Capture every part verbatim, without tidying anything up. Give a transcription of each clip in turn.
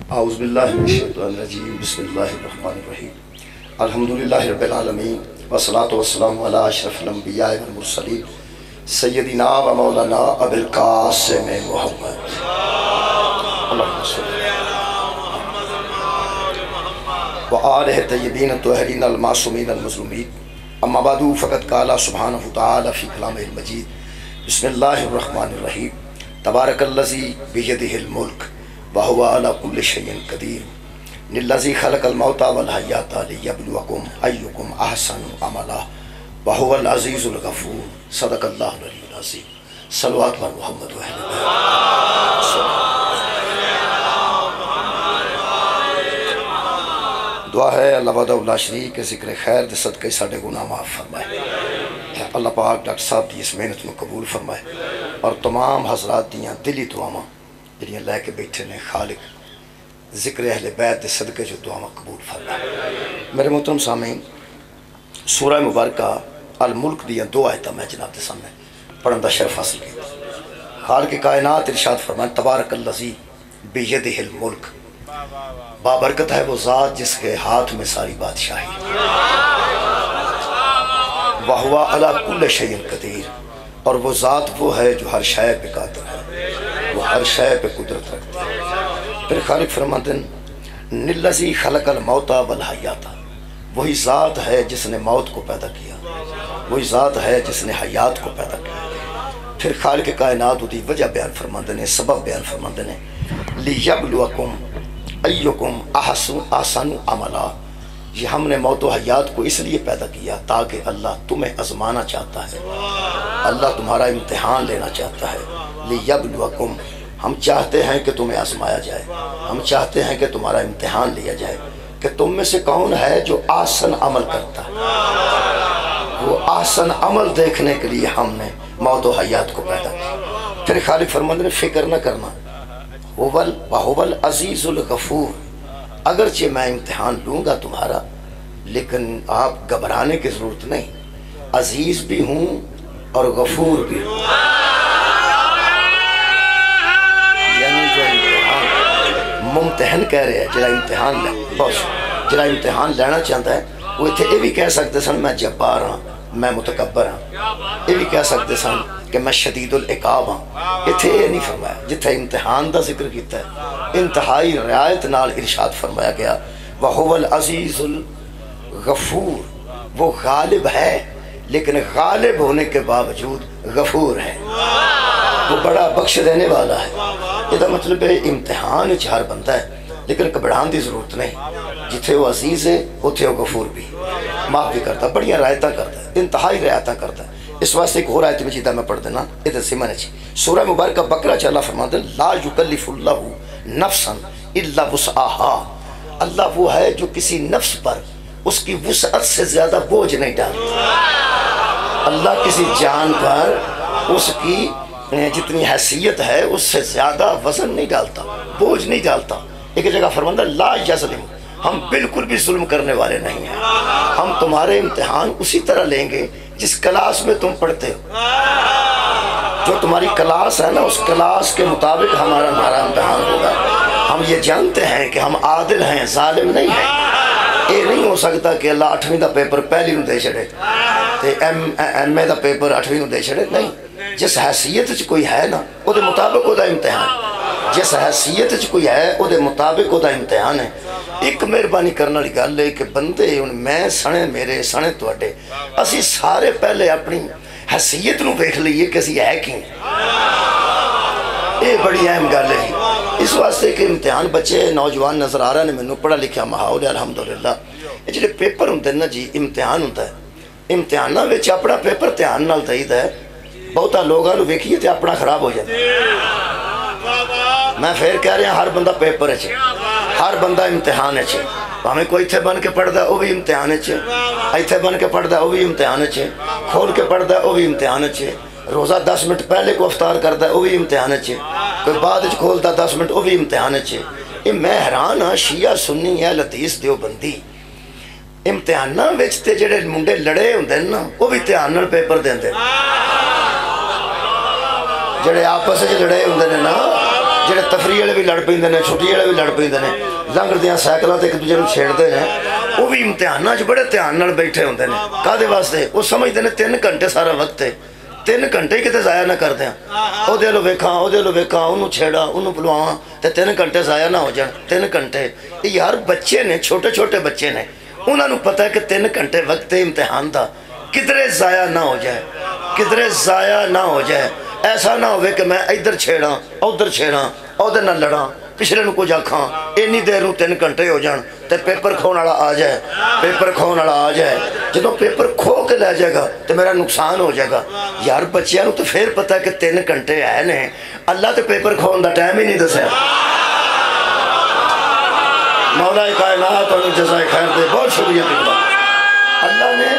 اعوذ باللہ من الشیطان الرجیم بسم اللہ الرحمن الرحیم الحمدللہ رب العالمین والصلاة والسلام علی اشرف الانبیاء والمرسلین سیدنا و مولانا ابو القاسم محمد اللہم صلی و آلہ طیبین الطاہرین المعصومین المظلومین اما بعد فقد قال سبحانہ وتعالی فی کلامہ المجید بسم اللہ الرحمن الرحیم تبارک الذی بیدہ الملک وہو علی کل شیء قدیر للذی خلق الموت والحیات لیبلوکم ایکم احسن عملا وہو العزیز الغفور صدق اللہ العلی العظیم صلوات بر محمد و اہل بیت۔ دعا ہے اللہ وحدہ لا شریک کے ذکر خیر دے صدقے ساڈے گناہ معاف فرمائے، اللہ پاک ڈاکٹر صاحب دی اس محنت کو قبول فرمائے اور تمام حضرات دیاں دلی دعاواں جنہیں لے کے بیٹھے نے خالق ذکر اہل بیت دے صدقے جو دعاواں قبول فرمائے۔ میرے محترم سامعین، سورہ مبارکہ الملک دیاں دو آیتاں میں جناب دے سامنے پڑھن دا شرف حاصل کیا۔ خالق کائنات ارشاد فرمائے تبارک الذی بیدہ الملک، بابرکت ہے وہ ذات جس کے ہاتھ میں ساری بادشاہی، وہو علی کل شیء قدیر، اور وہ ذات وہ ہے جو ہر شے پہ قادر ہے، وہ ہر شے پہ قدرت رکھتی ہے۔ پھر خالق فرماتے ہیں للذی خلق الموت والحیات، وہی ذات ہے جس نے موت کو پیدا کیا، وہی ذات ہے جس نے حیات کو پیدا کیا۔ پھر خالق کائنات دی وجہ بیان فرماتے ہیں، سبب بیان فرماتے ہیں لیبلوکم ایکم احسن عملا، یہ ہم نے موت و حیات کو اس لیے پیدا کیا تاکہ اللہ تمہیں آزمانا چاہتا ہے، اللہ تمہارا امتحان لینا چاہتا ہے۔ لیبلوکم، ہم چاہتے ہیں کہ تمہیں آزمایا جائے، ہم چاہتے ہیں کہ تمہارا امتحان لیا جائے کہ تم میں سے کون ہے جو احسن عمل کرتا ہے۔ وہ احسن عمل دیکھنے کے لیے ہم نے موت و حیات کو پیدا کیا۔ پھر خالق فرماتے ہیں فکر نہ کرنا، وَهُوَ الْعَزِيزُ الْغَفُورُ، اگرچہ میں امتحان لوں گا تمہارا لیکن آپ گھبرانے کی ضرورت نہیں، عزیز بھی ہوں اور غفور بھی ہوں۔ یعنی جو امتحان ممتحن کہہ رہے ہیں، جڑا امتحان لے بس جڑا امتحان لینا چاہتا ہے وہ اتنے یہ بھی کہہ سکتے سن میں جبار ہاں، میں متکبر ہاں، یہ بھی کہہ سکتے سن کہ میں شدید العقاب ہاں۔ اتنے یہ نہیں فرمایا، جتھے امتحان دا ذکر کیتا ہے انتہائی رعایت نال ارشاد فرمایا گیا وَهُوَ الْعَزِيزُ الْغَفُورُ، وہ غالب ہے لیکن غالب ہونے کے باوجود غفور ہے، وہ بڑا بخش دینے والا ہے۔ یہ مطلب ہے امتحان ہر بندہ ہے لیکن گھبران دی ضرورت نہیں، جتھے وہ عزیز ہے اتھے وہ غفور بھی، معاف بھی کرتا، بڑیاں رعایتاں کرتا ہے، انتہائی رعایتاں کرتا ہے۔ اس واسطے ایک اور آیت مجیدہ میں پڑھ دینا ادھر سمن ہے سورہ مبارکہ بقرہ چ اللہ فرماتے ہیں لا یکلف اللہ نفسا الا وسعها، اللہ وہ ہے جو کسی نفس پر اس کی وسعت سے زیادہ بوجھ نہیں ڈالتا، اللہ کسی جان پر اس کی جتنی حیثیت ہے اس سے زیادہ وزن نہیں ڈالتا، بوجھ نہیں ڈالتا۔ ایک جگہ فرماتا ہے لا یظلم، ہم بالکل بھی ظلم کرنے والے نہیں ہیں، ہم تمہارے امتحان اسی طرح لیں گے جس کلاس میں تم پڑھتے ہو، جو تمہاری کلاس ہے نا اس کلاس کے مطابق ہمارا ہمارا امتحان ہوگا۔ ہم یہ جانتے ہیں کہ ہم عادل ہیں، ظالم نہیں ہیں۔ یہ نہیں ہو سکتا کہ اللہ اٹھویں دا پیپر پہلی نو دے چھڑے تے ایم ایم اے دا پیپر اٹھویں نو دے چھڑے، نہیں، جس حیثیت چ کوئی ہے نا وہ دے مطابق وہ دا امتحان، جس حیثیت چ کوئی ہے وہ دے مطابق وہ دا امتحان ہے۔ ایک مہربانی کرنے والی گل ہے کہ بندے میں سنے میرے سنے تواڈے اسی سارے پہلے اپنی حیثیت نو دیکھ لئیے کہ اسی ہے کیوں، یہ بڑی اہم گل ہے۔ اس واسطے کہ امتحان بچے نوجوان نظر آ رہے ہیں، میں پڑھا لکھا ماحول ہے الحمدللہ، یہ جڑے پیپر ہوندے نا جی امتحان ہوتا ہے، امتحاناں وچ اپنا پیپر دھیان نال دئیدا ہے، بہتا لوگاں نو ویکھیے تے اپنا خراب ہو جاتا ہے۔ میں پھر کہہ رہا ہر بندہ پیپر ہے، ہر بندہ امتحان ہے، ہمیں کوئی اتھے بن کے پڑھتا ہے وہ بھی امتحان ہے، اتھے بن کے پڑھتا ہے وہ بھی امتحان ہے، کھول کے پڑھتا ہے وہ بھی امتحان ہے، روزہ دس منٹ پہلے کو افطار کرتا ہے وہ بھی امتحان ہے، کوئی بعد کھولتا دس منٹ وہ بھی امتحان ہے۔ یہ میں حیران ہاں شیعہ سنی ہے حدیث دیوبندی امتحاناں وچ تے جڑے منڈے لڑے ہوندے نا وہ بھی امتحان نال پیپر دیندے، جڑے آپس وچ لڑے ہوندے نے نا جڑے تفریح والے بھی لڑ پیندے نے چھٹی والے بھی لڑ پیندے نے لنگردیاں سائیکلاں تے ایک دوجے نوں چھیڑدے نے وہ بھی امتحاناں چ بڑے دھیان نال بیٹھے ہوندے نے کادے واسطے وہ سمجھدے نے تین گھنٹے سارا وقت ہے تین گھنٹے ہی کتے ضائع نہ کر دیاں او دے لو ویکھاں او دے لو ویکھاں انہوں چھیڑا انہوں بلواواں تے تین گھنٹے ضائع نہ ہو جان تین گھنٹے یار بچے نے چھوٹے چھوٹے بچے نے انہوں نے پتہ ہے کہ تین گھنٹے وقت امتحان دا کدھرے ضائع نہ ہو جائے کدھرے ضائع نہ ہو جائے ایسا نہ ہوئے کہ میں ادھر چھیڑاں ادھر چھیڑاں ادھر نہ لڑاں پچھلے نو کچھ آکھاں اینی دیر نو تین گھنٹے ہو جان تے پیپر کھون والا آ جائے پیپر کھون والا آ جائے جدوں پیپر کھو کے لے جائے گا تو میرا نقصان ہو جائے گا یار بچیاں نو تو پھر پتہ ہے کہ تین گھنٹے آئے نے اللہ تے پیپر کھون دا ٹائم ہی نہیں دسیا مولا کائنات اور جزائے خیر دے بہت شکریہ اللہ نے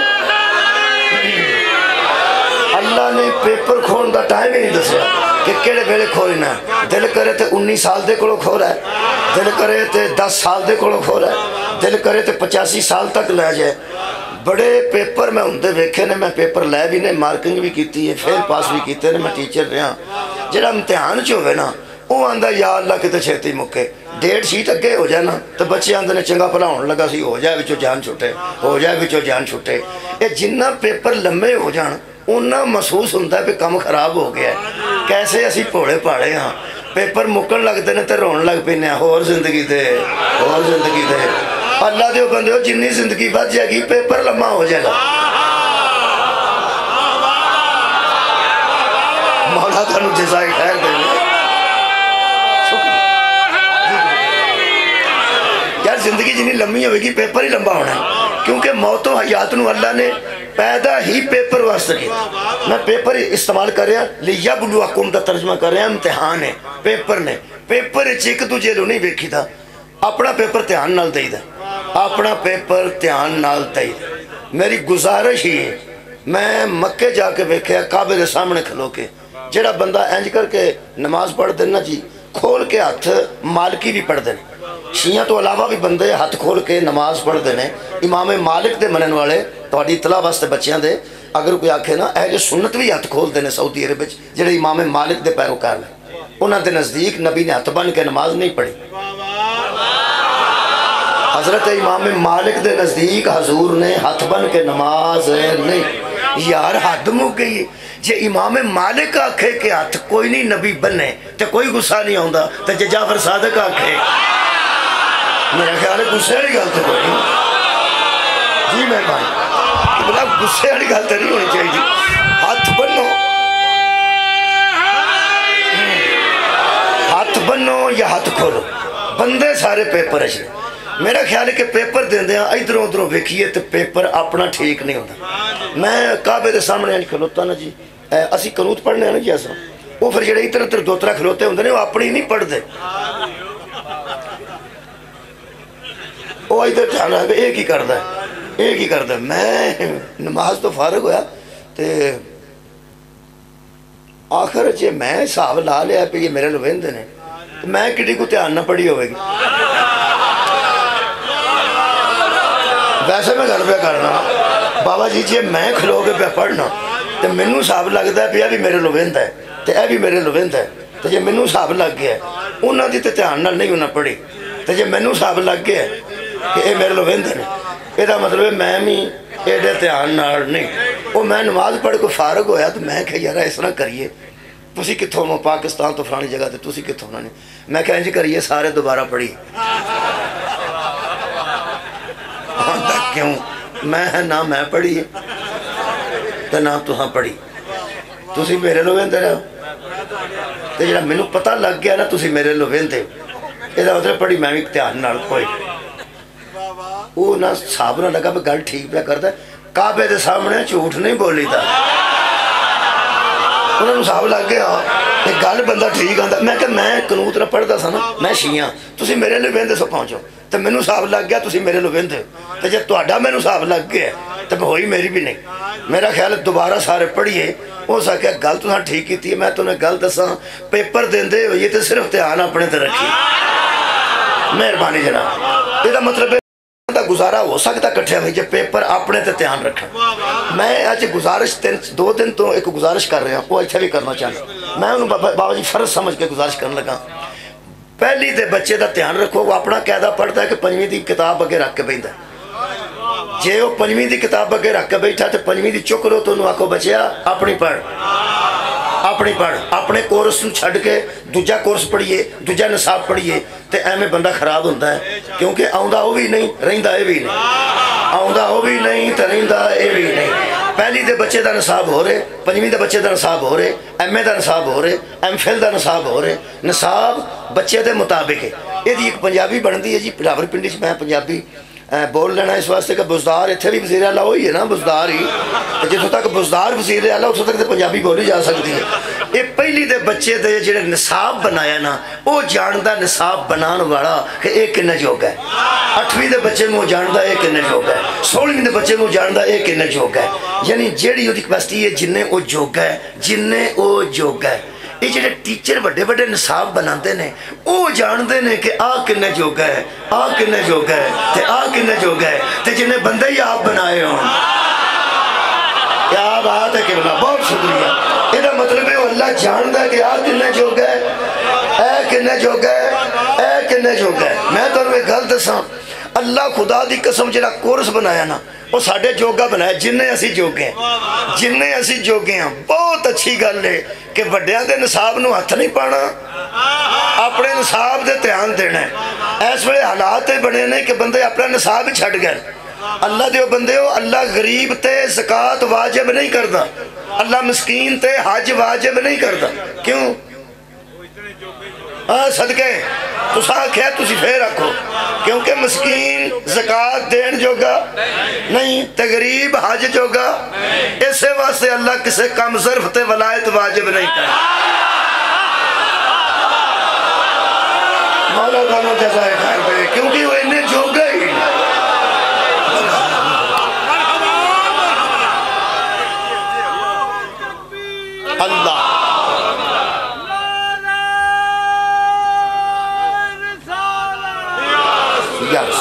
اللہ نے پیپر کھون دا ٹائم ہی نہیں دسیا کہ کیڑے ویلے کھولنا ہے دل کرے تے انیس سال دے کولو کھو رہا ہے دل کرے تے دس سال دے کولو کھو رہا ہے دل کرے تے پچاسی سال تک لے جائے بڑے پیپر میں ہوندے ویکھے نے میں پیپر لے بھی نے مارکنگ بھی کیتی ہے فیل پاس بھی کیتے نے میں ٹیچر رہا جڑا امتحان چ ہوئے نا وہ آندا یا اللہ کتے چھیتی مکے ڈیڑھ شیٹ اگے ہو جائے نا تو بچے آندے نے چنگا بھلا ہون لگا سی ہو جائے وچوں جان چھٹے ہو جائے وچوں جان چھٹے یہ جنہ پیپر لمبے ہو جان انہاں محسوس ہوتا ہے کہ کام خراب ہو گیا ہے کیسے اسی پھوڑے پاڑے ہاں پیپر مکن لگتے ہیں تو رون لگ پینے ہیں اور زندگی دے اور زندگی دے اللہ دے بندے ہو جنی زندگی بچ جائے گی پیپر لمبا ہو جائے گا مولا تانوں جزائے خیر دے یار زندگی جنی لمبی ہوئے گی پیپر ہی لمبا ہونا ہے کیونکہ موت و حیات نو اللہ نے پیدا ہی پیپر واسطے کیا میں پیپر استعمال کر رہا لیبلوکم دا ترجمہ کر رہا امتحان ہے پیپر نے پیپر چیک تجھے لو نہیں بیکھی تھا اپنا پیپر تیان نال دائی دا اپنا پیپر تیان نال دائی دا میری گزارش ہی ہے میں مکے جا کے بیکھے کعبے دے سامنے کھلو کے جڑا بندہ اینج کر کے نماز پڑھ دینا جی کھول کے ہاتھ مالکی بھی پڑھ دینا شیعہ تو علاوہ بھی بندے ہاتھ کھول کے نماز پڑھ دینے امام مالک دے منن والے تواڈی اطلاع واسطے بچیاں دے اگر کوئی آکھے نا اہل سنت بھی ہاتھ کھول دینے سعودی عرب وچ جڑے امام مالک دے پیروکار نے انہاں دے نزدیک نبی نے ہاتھ بن کے نماز نہیں پڑھی حضرت امام مالک دے نزدیک حضور نے ہاتھ بن کے نماز نہیں یار حد مک گئی جے امام مالک آکھے کہ ہاتھ کوئی نہیں نبی بنے تے کوئی غصہ نہیں ہوندا تے جے جعفر صادق آکھے میرا خیال ہے غصے والی گل تو کوئی نہیں جی میں بھائی بلا غصے والی گل تو نہیں ہونی چاہیے ہاتھ بنو ہاتھ بنو یا ہاتھ کھولو بندے سارے پیپر اچھے میرا خیال ہے کہ پیپر دیں دیں ادھروں ادھروں ویکھیے تو پیپر اپنا ٹھیک نہیں ہوتا میں کعبے دے سامنے آج کھلوتا نا جی اسی قنوت پڑھنے ہیں نا جی ایسا وہ پھر جڑے ادھر ادھر دوترا کھلوتے ہوندے نے وہ اپنی نہیں پڑھ دے وہ ادھر دھیان رکھ ایک ہی کردا ہے ایک ہی کردا ہے میں نماز تو فارغ ہویا تے آخر جے میں حساب لا لیا پہ یہ میرے لویندے نے تو میں کٹی کو دھیان نہ پڑھی ہوئے گی ویسے میں گھر پہ کرنا بابا جی جی میں کھلو کے پہ پڑھنا تو منو حساب لگتا ہے پہ یہ بھی میرے لویندہ ہے تو یہ بھی میرے لویندہ ہے تو جی منو حساب لگ گیا ہے انہوں دی تو دھیان نہ نہیں انہیں پڑھی تو جی منو حساب لگ گیا ہے کہ یہ میرے لویندہ نے یہ مطلب ہے میں بھی ایڈے دھیان نہ نہیں وہ میں نماز پڑھ کو فارغ ہویا تو میں کہ یار اس طرح کریے تسی کتھوں ہو پاکستان تو فلانی جگہ تے تسی کتھوں ہونا نہیں میں کہ انج کریے سارے دوبارہ پڑھی کیوں میں نہ میں پڑھی تو نہ تہاں پڑھی تسی میرے لویندے رہو تو جڑا مینوں پتہ لگ گیا نا تسی میرے لویندے یہ مطلب پڑھی میں بھی دھیان نال کوئی وہ نہ صاحب نہ لگا بھی گل ٹھیک پہ کرتا ہے کعبے دے سامنے جھوٹ نہیں بولی تھا انہوں نے صاحب لگ گیا کہ گل بندہ ٹھیک آتا میں کہ میں قنوت نہ پڑھتا سا نا میں شیعہ تسی میرے لویندے سو پہنچو تو مینوں صاحب لگ گیا تسی میرے لویندے تو جب تہاڈا مینوں صاحب لگ گیا تو ہوئی میری بھی نہیں میرا خیال ہے دوبارہ سارے پڑھیے ہو سکے گل تو ٹھیک کی میں تو گل دساں پیپر دیندے ہوئے تو صرف دھیان اپنے تے رکھی مہربانی جناب یہ مطلب گزارا ہو سکتا کٹھے ہوئی جب پیپر اپنے تے دھیان رکھنا میں آج گزارش دو دن تو ایک گزارش کر رہا ہوں وہ اچھا بھی کرنا چاہتا میں انہوں بابا جی فرض سمجھ کے گزارش کرنے لگا پہلی دے بچے دا دھیان رکھو، وہ اپنا قاعدہ پڑھتا ہے کہ پنجویں دی کتاب اگے رکھ کے بیٹھا ہے، جے وہ پنجویں دی کتاب اگے رکھ کے بیٹھا تو پنجویں دی چک لو تو انہوں آکھو بچیا اپنی پڑھ، اپنی پڑھ، اپنے کورس نو چھڑ کے دوجا کورس پڑھیے، دوجا نصاب پڑھیے، تے ایمیں بندہ خراب ہوتا ہے، کیونکہ آؤندا ہو بھی نہیں رہندا اے بھی نہیں، آؤندا ہو بھی نہیں تے رہندا اے بھی نہیں۔ پہلی دے بچے دا نصاب ہو رہے، پنجویں دے بچے دا نصاب ہو رہے، ایم اے دا نصاب ہو رہے، ایم فل دا نصاب ہو رہے، نصاب بچے دے مطابق ہے۔ یہ دی ایک پنجابی بندی ہے جی، راول پنڈی میں پنجابی بول لینا اس واسطے کہ بزدار اتھے بھی وزیر اعلیٰ ہوئی ہے نا، بزدار ہی جتوں تک بزدار وزیر اعلیٰ اتوں تک تو پنجابی بولی جا سکتی ہے۔ یہ پہلی دے بچے دے جڑے نصاب بنایا نا، وہ جاندا نصاب بنان والا کہ یہ کنے جوگا ہے، اٹھویں دے بچے نو جاندا یہ کنے جوگا ہے، سولہویں دے بچے نو جاندا یہ کنے جوگا ہے، یعنی جیڑی وہ کیپیسٹی ہے جننے وہ جوگا ہے، جننے وہ جوگا ہے۔ یہ جڑے ٹیچر بڑے بڑے نصاب بناتے ہیں وہ جانتے ہیں کہ آ کنے جوگا ہے، آ کنے جوگا ہے، تے آ کنے جوگا ہے، تے جنہیں بندے ہی آپ بنائے ہوں۔ کیا بات ہے قبلہ، بہت شکریہ۔ یہ مطلب ہے اللہ جانتا ہے کہ آ کنے جوگا ہے، اے کنے جوگا ہے، اے کنے جوگا ہے۔ میں تو انہوں نے گل دساں، اللہ خدا دی قسم جڑا کورس بنایا نا وہ ساڑھے جوگا بنایا، جنہیں اسی جوگے ہیں، جنہیں اسی جوگے ہیں۔ بہت اچھی گل ہے کہ وڈیاں دے نصاب نو ہاتھ نہیں پانا، اپنے نصاب دے دھیان دینا ہے۔ اس ویلے حالات بنے نے کہ بندے اپنا نصاب ہی چھڑ گئے۔ اللہ دیو بندے ہو، اللہ غریب تے زکوٰۃ واجب نہیں کردا، اللہ مسکین تے حج واجب نہیں کردا۔ کیوں؟ ہاں صدقے تو ساں کہہ تسی پھر رکھو، کیونکہ مسکین زکوٰۃ دین جوگا نہیں تے غریب حج جوگا، اسے واسطے اللہ کسے کم ظرف تے ولایت واجب نہیں کرتا۔ مولا دانوں جزائے خیر دے، کیونکہ وہ انہیں جوگا ہی اللہ یس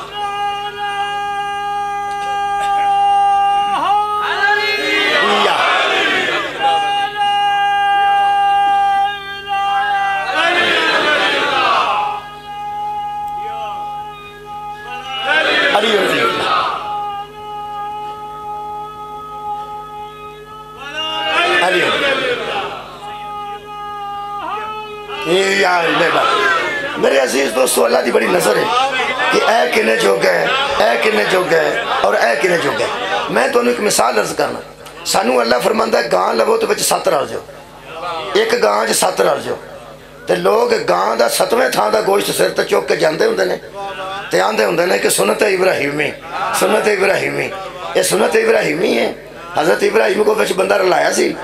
میرے عزیز دوستو، اللہ دی بڑی نظر ہے کہ اے کنے جوگا ہے، اے کنے جوگا ہے اور اے کنے جوگا ہے۔ میں تو انہوں ایک مثال عرض کرنا، سانو اللہ فرماندہ ہے گاں لو تو بچ سات رل جو، ایک گاں جو سات رل جو، تے لوگ گاں دا ستویں تھان دا گوشت سر تے چوک کے جاندے ہوندے نے تے آندے ہوندے نے کہ سنت ابراہیمی، سنت ابراہیمی، یہ سنت ابراہیمی ہے۔ حضرت ابراہیم کو بچ بندہ رلایا سی،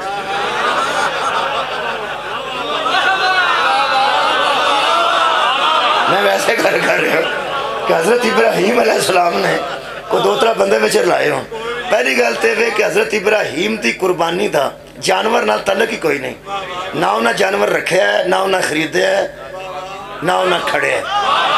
میں ویسے کر کر رہا ہوں کہ حضرت ابراہیم علیہ السلام نے کو دو ترہ بندے میں چر لائے ہوں۔ پہلی گلتے ہوئے کہ حضرت ابراہیم دی قربانی تھا، جانور نہ تعلق ہی کوئی نہیں، نہ انہیں جانور رکھے ہے، نہ انہیں خریدے ہے، نہ انہیں کھڑے ہے۔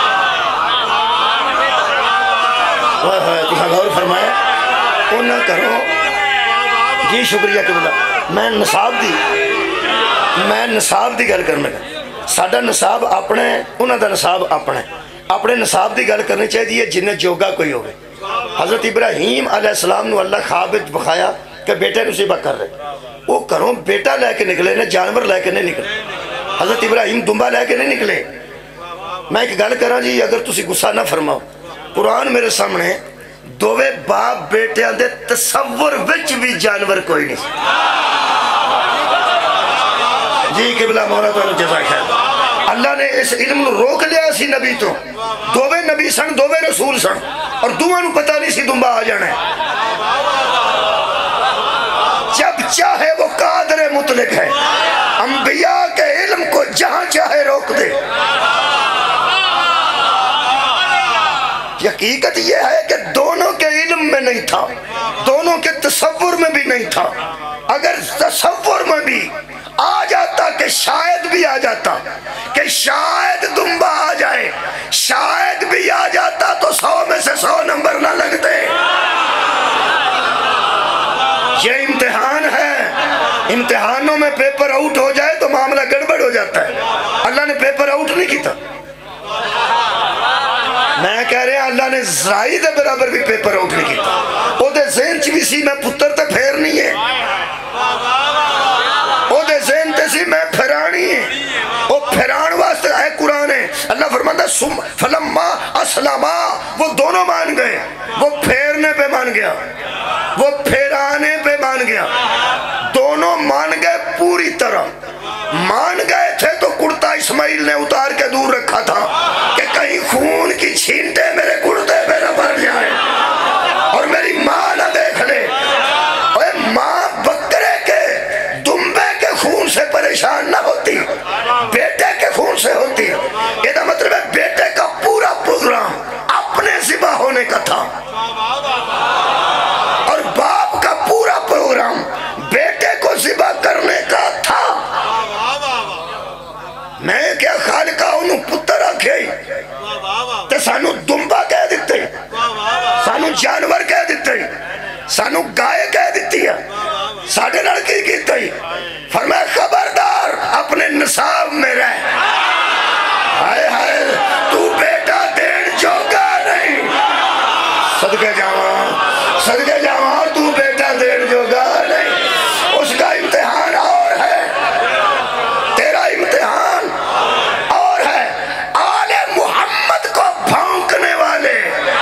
ہوئے ہوئے تُسا غور فرمایا انہیں کرو جی شکریہ کہ بلا میں نصاب دی میں نصاب دی گل کرنے گا، ساڑھا نصاب اپنے انہوں دا نصاب اپنے اپنے نصاب دی گل کرنی چاہیے جنہیں جوگا کوئی ہوئے۔ حضرت ابراہیم علیہ السلام نو اللہ خواب بخایا کہ بیٹے نو سیبہ کر رہے، وہ کروں بیٹا لے کے نکلے نے، جانور لے کے نہیں نکلے۔ حضرت ابراہیم دنبا لے کے نہیں نکلے۔ میں ایک گل کراں جی، اگر تسی غصہ نہ فرماؤ، قرآن میرے سامنے دووے باپ بیٹے آندے تصور وچ بھی جانور کوئی نہیں جی قبلہ مولا تو جزائے خیر۔ اللہ نے اس علم نو روک لیا سی نبی تو، دووے نبی سن دووے رسول سن، اور دووے نو پتہ نہیں سی دنبا آ جانا ہے۔ جب چاہے وہ قادر مطلق ہے، انبیاء کے علم کو جہاں چاہے روک دے۔ حقیقت یہ ہے کہ دونوں کے علم میں نہیں تھا، دونوں کے تصور میں بھی نہیں تھا۔ اگر تصور میں بھی آ جاتا کہ شاید بھی آ جاتا کہ شاید دنبا آ جائے، شاید بھی آ جاتا تو سو میں سے سو نمبر نہ لگتے۔ یہ امتحان ہے، امتحانوں میں پیپر آؤٹ ہو جائے تو معاملہ گڑبڑ ہو جاتا ہے۔ اللہ نے پیپر آؤٹ نہیں کیتا میں کہہ رہا اللہ نے زرائی دے برابر بھی پیپر آؤٹ نہیں کیتا او دے ذہن چی بھی سی میں پتر تے پھیر نہیں ہے او دے ذہن تے سی میں پھرانی ہے او پھران واسطے ہے قرآن ہے اللہ فرماتا ہے فلما اسلما وہ دونوں مان گئے وہ پھیرنے پہ مان گیا وہ پھیرانے پہ مان گیا دونوں مان گئے پوری طرح مان گئے تھے تو کرتا اسماعیل نے اتار کے دور رکھا تھا کہ کہیں خون کی چھینٹے میرے کرتے پہ نہ بھر جائیں اور میری ماں نہ دیکھ لے اے ماں بکرے کے دمبے کے خون سے پریشان نہ ہوتی بیٹے کے خون سے ہوتی یہ مطلب ہے بیٹے کا پورا پروگرام اپنے ذبح ہونے کا تھا اور باپ کا پورا پروگرام بیٹے کو ذبح کرنے کا تھا میں کیا خالقہ انہوں پتر آکھے تے سانو دمبا کہہ دیتے سانو جانور کہہ دیتے سانو گائے کہہ دیتی ہے ساڑھے لڑکی کیتے فرمایا خبردار اپنے نصاب میں رہ ہائے ہائے تو بیٹا دین جوگا نہیں صدقے جاواں صدقے جاواں تو بیٹا دین جوگا نہیں اس کا امتحان اور ہے تیرا امتحان اور ہے آل محمد کو بھونکنے والے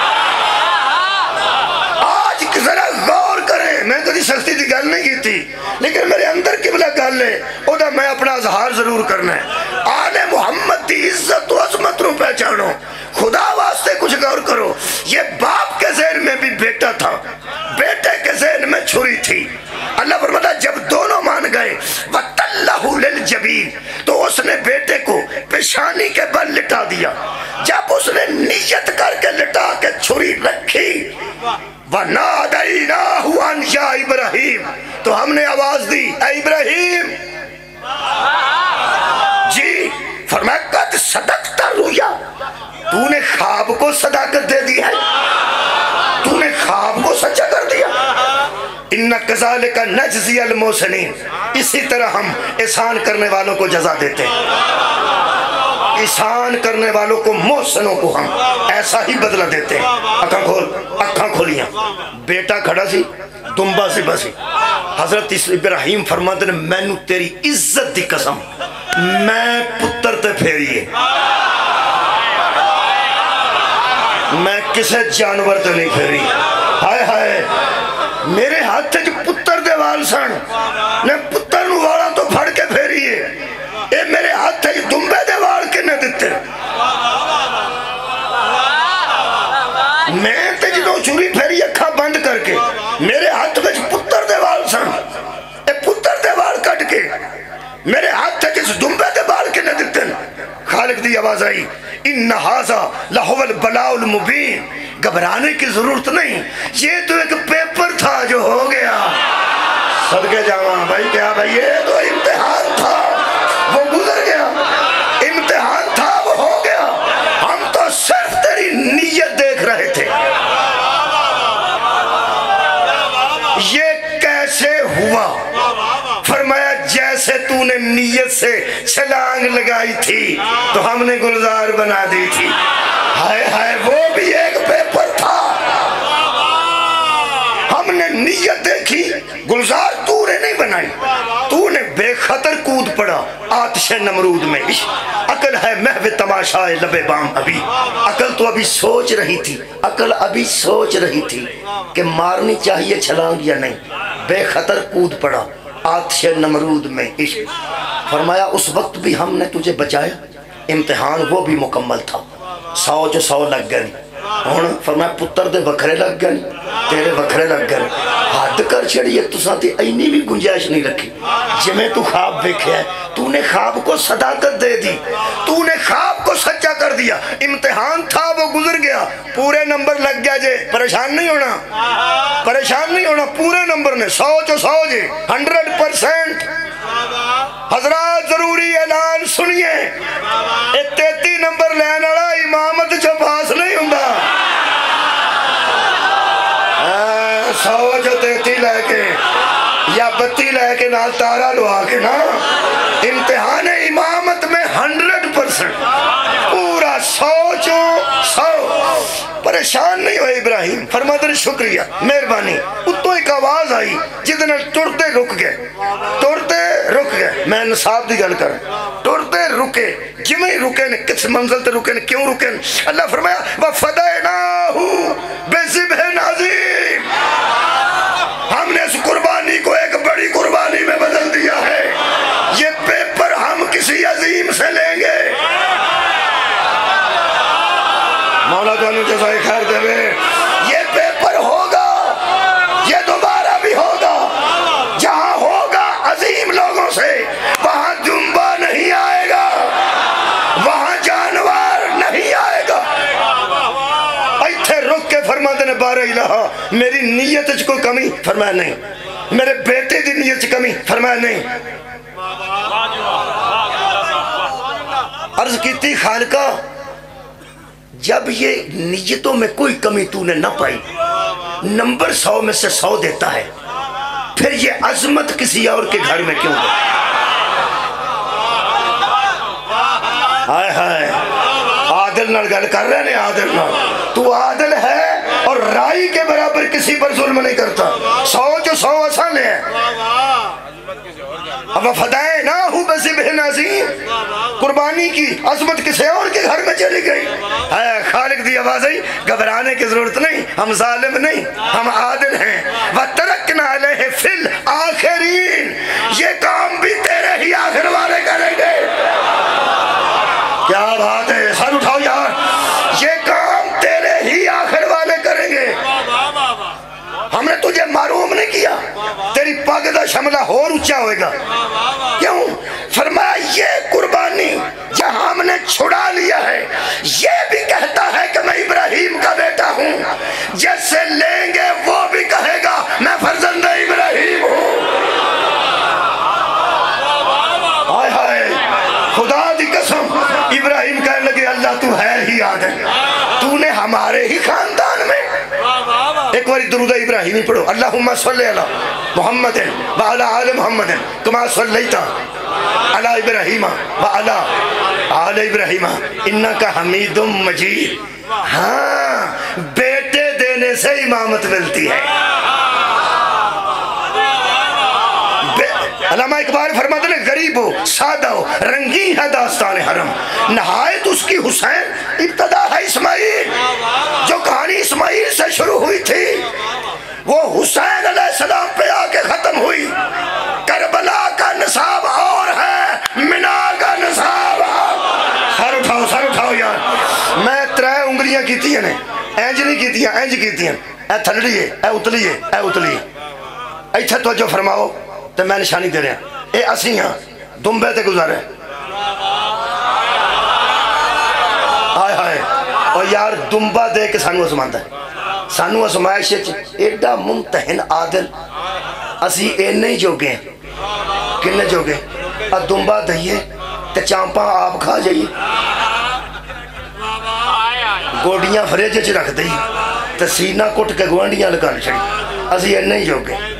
آج ذرا غور کریں میں کدی سختی دی گل نہیں کی تھی لیکن میرے اندر قبلہ گل ہے او دا میں اپنا اظہار ضرور کرنا ہے آل محمد دی عزت و عظمت رو پہچانو خدا واسطے کچھ غور کرو یہ باپ کے ذہن میں بھی بیٹا تھا بیٹے کے ذہن میں چھری تھی اللہ فرماتا جب دونوں مان گئے وَتَلَّهُ لِلْجَبِينِ تو اس نے بیٹے کو پیشانی کے بل لٹا دیا جب اس نے نیت کر کے لٹا کے چھری رکھی وَنَادَيْنَاهُ أَنْ يَا إِبْرَاهِيمُ تو ہم نے آواز دی اے ابراہیم جی فرمایا قد صدقت رؤیا تو نے خواب کو صداقت دے دی ہے تو نے خواب کو سچا کر دیا اِنَّ كَذَلِكَ نَجْزِيَ الْمُحْسِنِينَ اسی طرح ہم احسان کرنے والوں کو جزا دیتے ہیں احسان کرنے والوں کو محسنوں کو ہم ایسا ہی بدلہ دیتے ہیں اکھاں کھول اکھاں کھولیاں بیٹا کھڑا سی دمبا سی بسی حضرت ابراہیم فرماتے نے میں نو تیری عزت دی قسم میں پتر تے پھیریے میں کسے جانور تے نہیں پھیری ہائے ہائے میرے ہاتھ جو پتر دے وال سن نے پتر نو والا تو پھڑ کے پھیریے اے میرے ہاتھ جو دمبے دے وال کے نہ دیتے میں تے جنہوں چوری پھیری اکھا بند کر کے میرے ہاتھ میں پتر دے وال سن اے پتر دے وال کٹ کے میرے ہاتھ تے جس دمبے دے وال کے نہ دیتے خالق دی آواز آئی ان ھذا لہو البلاء المبین گھبرانے کی ضرورت نہیں یہ تو ایک پیپر تھا جو ہو گیا صدقے جاواں بھائی کیا بھائی یہ تو امتحان تھا وہ گزر گیا امتحان تھا وہ ہو گیا ہم تو صرف تیری نیت دیکھ رہے تھے یہ کیسے ہوا فرمایا جیسے تو نے نیت سے چھلانگ لگائی تھی تو ہم نے گلزار بنا دی تھی ہائے ہائے وہ بھی ایک پیپر تھا ہم نے نیت دیکھی گلزار تو نے نہیں بنائی تو نے بے خطر کود پڑا آتش نمرود میں عقل ہے محو تماشا لبے بام ابھی عقل تو ابھی سوچ رہی تھی عقل ابھی سوچ رہی تھی کہ مارنی چاہیے چھلانگ یا نہیں بے خطر کود پڑا آتش نمرود میں عشق فرمایا اس وقت بھی ہم نے تجھے بچایا امتحان وہ بھی مکمل تھا سو جو سو لگ گئے ہوں فرمایا پتر دے وکھرے لگ گئے تیرے وکھرے لگ گئے حد کر چھڑی تو ساتھی اینی بھی گنجائش نہیں رکھی جی میں تو خواب دیکھے ہے تو نے خواب کو صداقت دے دی تو نے خواب کو سچا کر دیا امتحان تھا وہ گزر گیا پورے نمبر لگ گیا جے پریشان نہیں ہونا پریشان نہیں ہونا پورے نمبر نے سو جو سو جے ہنڈریڈ پرسینٹ حضرات ضروری اعلان سنیے اے تیتی نمبر لین والا امامت جو پاس نہیں ہوں سو جو تیتی لے کے یا بتی لے کے نال تارا لوا کے نا امتحان امامت میں ہنڈریڈ پر پرسنٹ پورا سوچو سو پریشان نہیں ہوئے ابراہیم فرماتے ہیں شکریہ مہربانی اتو ایک آواز آئی جدنا ٹرتے رک گئے ٹرتے رک گئے میں نصاب دی گل کر ٹرتے رکے جمعی رکے نے کس منزل تے رکے نے کیوں رکے نے اللہ فرمایا وَفَدَيْنَاهُ بِذِبْحٍ عَظِيمٍ ہم نے اس قربانی کو ایک بڑی قربانی میں بدل دیا ہے یہ پیپر ہم کسی عظیم سے لیں گے مولا تو انہوں جزائے خیر دے میں یہ پیپر ہوگا یہ دوبارہ بھی ہوگا جہاں ہوگا عظیم لوگوں سے وہاں جنبہ نہیں آئے گا وہاں جانور نہیں آئے گا ایتھے رک کے فرماتے نے بارہ الہا میری نیت چ کوئی کمی فرمایا نہیں میرے بیٹے دی نیت چ کمی فرمایا نہیں عرض کیتی خالقہ جب یہ نیتوں میں کوئی کمی تو نے نہ پائی نمبر سو میں سے سو دیتا ہے پھر یہ عظمت کسی اور کے گھر میں کیوں دے ہائے ہائے عادل نال گل کر رہے ہیں عادل نال تو عادل ہے اور رائی کے برابر کسی پر ظلم نہیں کرتا سو جو سو آسان ہے اب فدائناہو بذبحٍ عظیم قربانی کی عظمت کسی اور کے گھر میں چلی گئی اے خالق دی آواز آئی گھبرانے کی ضرورت نہیں ہم ظالم نہیں ہم عادل ہیں وَتَرَكْنَا عَلَيْهِ فِي الْآخِرِينَ یہ کام بھی تیرے ہی آخر والے کریں گے کیا بات ہے سر اٹھاؤ یار یہ کام تیرے ہی آخر والے کریں گے ہم نے تجھے معروم نہیں کیا تیری پاگ دا شملہ اور اونچا ہوئے گا کیوں فرمایا یہ قربانی جہاں ہم نے چھڑا لیا ہے یہ بھی کہتا ہے کہ میں ابراہیم کا بیٹا ہوں جیسے لیں گے وہ بھی کہے گا میں فرزند ابراہیم ہوں ہائے ہائے خدا دی قسم ابراہیم کہنے لگے اللہ تو ہے ہی عادل تو نے ہمارے ہی خاندان میں ایک باری درود ابراہیمی پڑھو اللہم صلی اللہ محمد وعلا آل محمد کما صلیتا علی ابراہیم وعلا آل ابراہیم انکا حمید مجید ہاں بیٹے دینے سے امامت ملتی ہے علامہ اقبال فرماتے ہیں غریب ہو سادہ ہو رنگی ہے داستان حرم نہایت اس کی حسین ابتدا ہے اسماعیل جو کہانی اسماعیل سے شروع ہوئی تھی وہ حسین علیہ السلام پہ آ کے ختم ہوئی کربلا کا نصاب اور ہے منا کا نصاب سر اٹھاؤ سر اٹھاؤ یار میں ترے انگلیاں کیتی ہیں اینج نہیں کیتی ہیں اینج کیتی ہیں اے تھلڑی ہے اے اتلی ہے اے اتلی ہے ایتھے تو جو فرماؤ تو میں نشانی دے رہے ہیں اے اسی ہاں دنبے تے گزارے آئے آئے اور یار دنبا دے کے سانو اسمانتا ہے سانو اسمائش ایڈا ممتحن عادل اسی اے نہیں جو گئے کنے جو گئے اور دنبا دئیے تے چامپاں آپ کھا جائیے گوڑیاں فریجے چھ رکھ دئیے تے سینہ کٹ کے گوانڈیاں لگا چھڑی اسی اے نہیں جو گئے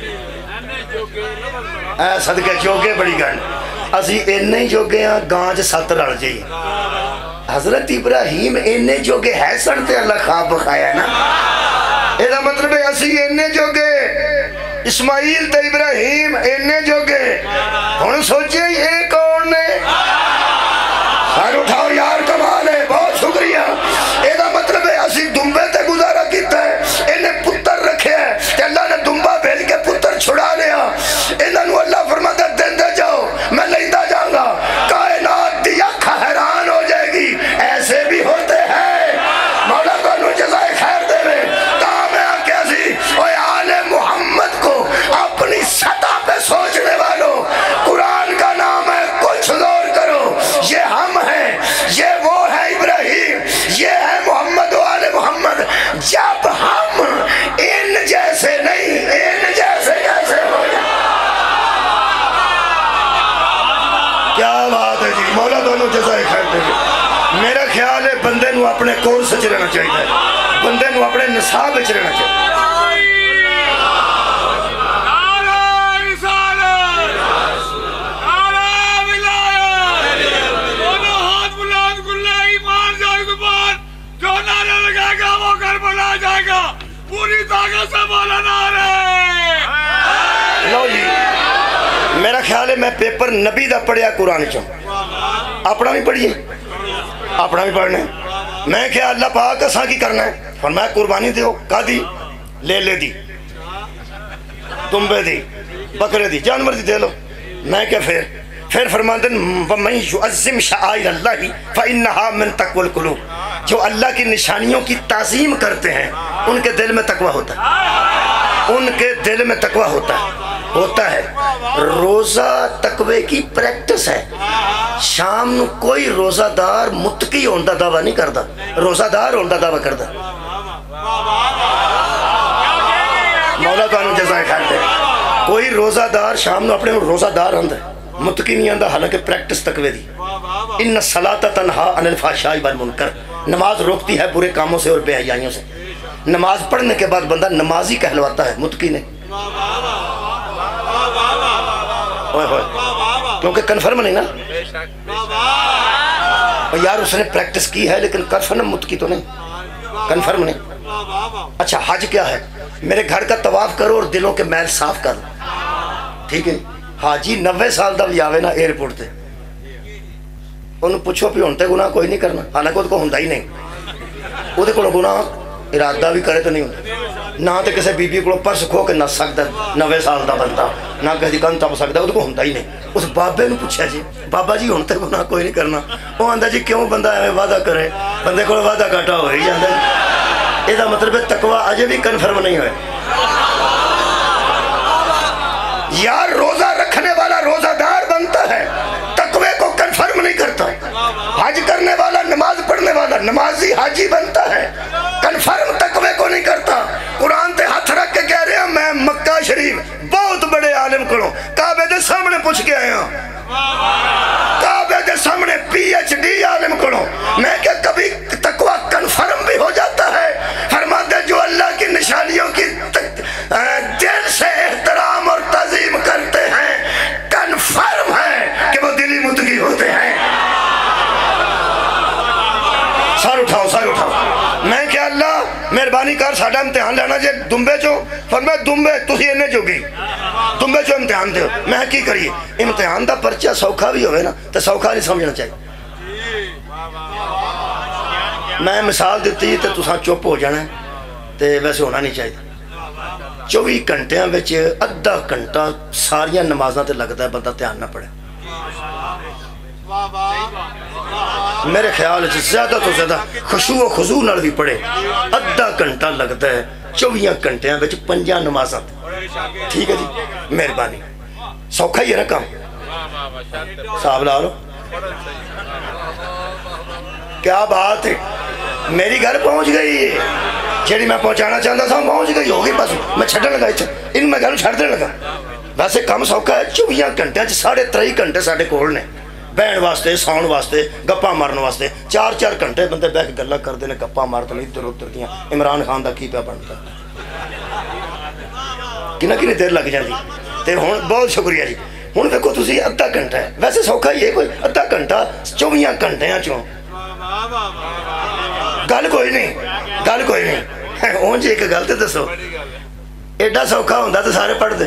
اے صدقے چوکے بڑی گن اسی اینے جوگے ہاں گانج ست رڑ جائی حضرت ابراہیم اینے جوگے ہے سڑتے اللہ خواب بخایا نا ایدہ مطلب ہے اسی اینے جوگے اسماعیل تے ابراہیم اینے جوگے ہن سوچے ایک اور نے سر اٹھاؤ یار کمال ہے بہت شکریہ ایدہ مطلب ہے اسی دنبے تے گزارا کیتا ہے اینے پتر رکھے ہیں کہ اللہ نے دنبا بھیج کے پتر چھڑا لیا انہوں نے اللہ فرماتا دن دے جاؤ میں لیندہ جاؤں گا کائنات دی اکھ حیران ہو جائے گی ایسے بھی ہوتے ہیں مولا کو انہوں جزائے خیر دے میں کام ہے آکے اسی اوہ آل محمد کو اپنی سطح پہ سوچنے والوں قرآن کا نام ہے کچھ غور کرو یہ ہم ہیں یہ وہ ہے ابراہیم یہ ہے محمد و آل محمد جب ہم ان جیسے نہیں ان جیسے کیسے ہو جائے کیا بات ہے جی مولا دونوں جزائے خیر دے میرا خیال ہے بندے نو اپنے کورس چ رہنا چاہیے بندے نو اپنے نصاب چ رہنا چاہیے طاقت سے بولا نعرہ لو جی میرا خیال ہے میں پیپر نبی دا پڑھیا قرآن چوں اپنا بھی پڑھیے اپنا بھی پڑھنا ہے میں کیا اللہ پاک اساں کی کرنا ہے فرمایا قربانی دیو کا دی لے لے دی تمبے دی بکرے دی جانور دی دے لو میں کیا پھر پھر فرماتے ہیں وَمَنْ يُعَزِّمْ شَعَائِرَ اللَّهِ فَإِنَّهَا مِنْ تَقْوَى الْقُلُوبِ جو اللہ کی نشانیوں کی تعظیم کرتے ہیں ان کے دل میں تقوی ہوتا ہے ان کے دل میں تقوی ہوتا ہے ہوتا ہے روزہ تقوی کی پریکٹس ہے شام نو کوئی روزہ دار متقی ہوندہ دعویٰ نہیں کرتا روزہ دار ہوندہ دعویٰ کرتا مولا تعالیٰ جزائے خیر دے کوئی روزہ دار شام نو اپنے روزہ دار آندہ ہے متقی نہیں آندہ حالانکہ پریکٹس تقوی دی ان الصلاۃ تنہا عن الفحشاء والمنکر نماز روکتی ہے برے کاموں سے اور بے حیائیوں سے نماز پڑھنے کے بعد بندہ نمازی کہلواتا ہے متقی نے اوئے ہوئے کیونکہ کنفرم نہیں نا یار اس نے پریکٹس کی ہے لیکن کنفرم متقی تو نہیں کنفرم نہیں اچھا حج کیا ہے میرے گھر کا طواف کرو اور دلوں کے میل صاف کر ٹھیک ہے حاجی نوے سال دا بھی آوے نا ایئرپورٹ تے انہوں پوچھو پی ہونتے گناہ کوئی نہیں کرنا حالانکہ وہ کو ہوندا ہی نہیں وہ دے کو گناہ ارادہ بھی کرے تو نہیں ہوتا نہ تے کسے بی بی کو پرس کھو کے نہ سکتا نوے سال دا بنتا نہ کسی کن تپ سکتا وہ کو ہوندا ہی نہیں اس بابے نے پوچھا جی بابا جی ہونتے گناہ کوئی نہیں کرنا وہ آندہ جی کیوں بندہ ہے وعدہ کرے بندے کو وعدہ کاٹا ہو ہی جاندہ یہ دا مطلب ہے تقوی آجے بھی کنفرم نہیں ہوئے یار روزہ رکھنے والا روزہ دار بنتا ہے تقوی کو کنفرم نہیں کرتا حج کرنے والا نماز پڑھنے والا نمازی حاجی بنتا ہے کنفرم تقوی کو نہیں کرتا قرآن تے ہاتھ رکھ کے کہہ رہے ہیں میں مکہ شریف بہت بڑے عالم کروں کعبے دے سامنے پوچھ کے آیا کعبے دے سامنے پی ایچ ڈی عالم کروں میں کہ کبھی تقوی کنفرم بھی ہو جاتا ہے فرماتے جو اللہ کی نشانیوں کی دل سے احترام اور تعظیم کرتے ہیں کنفرم ہے کہ وہ دلی متقی ہوتے ہیں سار اٹھاؤ سار اٹھاؤ میں کہ اللہ مہربانی کر ساڈا امتحان لینا جے دمبے چو فرمایا دمبے تسی انہیں جو گئی دمبے چو امتحان دے میں کی کریے امتحان دا پرچہ سوکھا بھی ہوئے نا تو سوکھا نہیں سمجھنا چاہیے میں مثال دیتی تو تساں چپ ہو جانا تے ویسے ہونا نہیں چاہیے چوبی گھنٹیاں وچ ادھا گھنٹہ ساریاں نمازاں تے لگتا ہے بندہ دھیان نہ پڑے میرے خیال سے زیادہ تو زیادہ خشوع و خضوع نال بھی پڑھے ادھا گھنٹہ لگتا ہے چوبیاں گھنٹیاں وچ پنجاں نمازاں ٹھیک ہے جی مہربانی سوکھا ہی ہے نا کام صاحب لا لو کیا بات ہے میری گھر پہنچ گئی جیڑی میں پہنچانا چاہتا تھا پہنچ گئی ہوگی بس میں چھڑنے لگا ان میں گھر چھڑ دے لگا ویسے کم سوکھا ہے چوبیاں گھنٹے ساڑھے ترائی گھنٹے ساڑھے کول نے بہن واسطے ساؤن واسطے گپا مارن واسطے چار چار گھنٹے بندے بہ کے گلا کرتے ہیں گپا مارتے ہیں ادھر ادھر دیاں عمران خان دا کی پیا بنتا کنا کنے دیر لگ جاتی تے ہوں بہت شکریہ جی ہوں دیکھو تسی ادھا گھنٹہ ہے ویسے سوکھا ہی ہے کوئی ادھا گھنٹہ چوبیاں گھنٹے چوں گل کوئی نہیں گل کوئی نہیں اون جی ایک گل تے دسو ایڈا سوکھا ہوندہ تو سارے پڑھ دے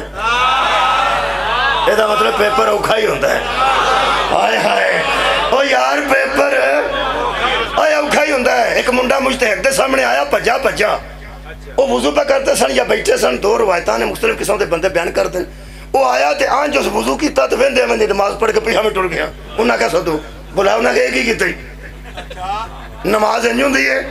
یہ دا مطلب پیپر اوکھا ہی ہوندہ ہے ہائے ہائے او یار پیپر آیا اوکھا ہی ہوندہ ہے ایک منڈا مجتہد دے سامنے آیا پجا پجا وہ وضو پہ کرتے سن یا بیٹھے سن دو روایتاں نے مختلف قسم دے بندے بیان کر دیں وہ آیا تے آن جو وضو کیتا تو ویندے ویندے نماز پڑھ کے پیچھے میں ٹر گیا انہاں کہا سدو بولا انہاں کہا کی کیتا ہی نماز انجوں دی ہے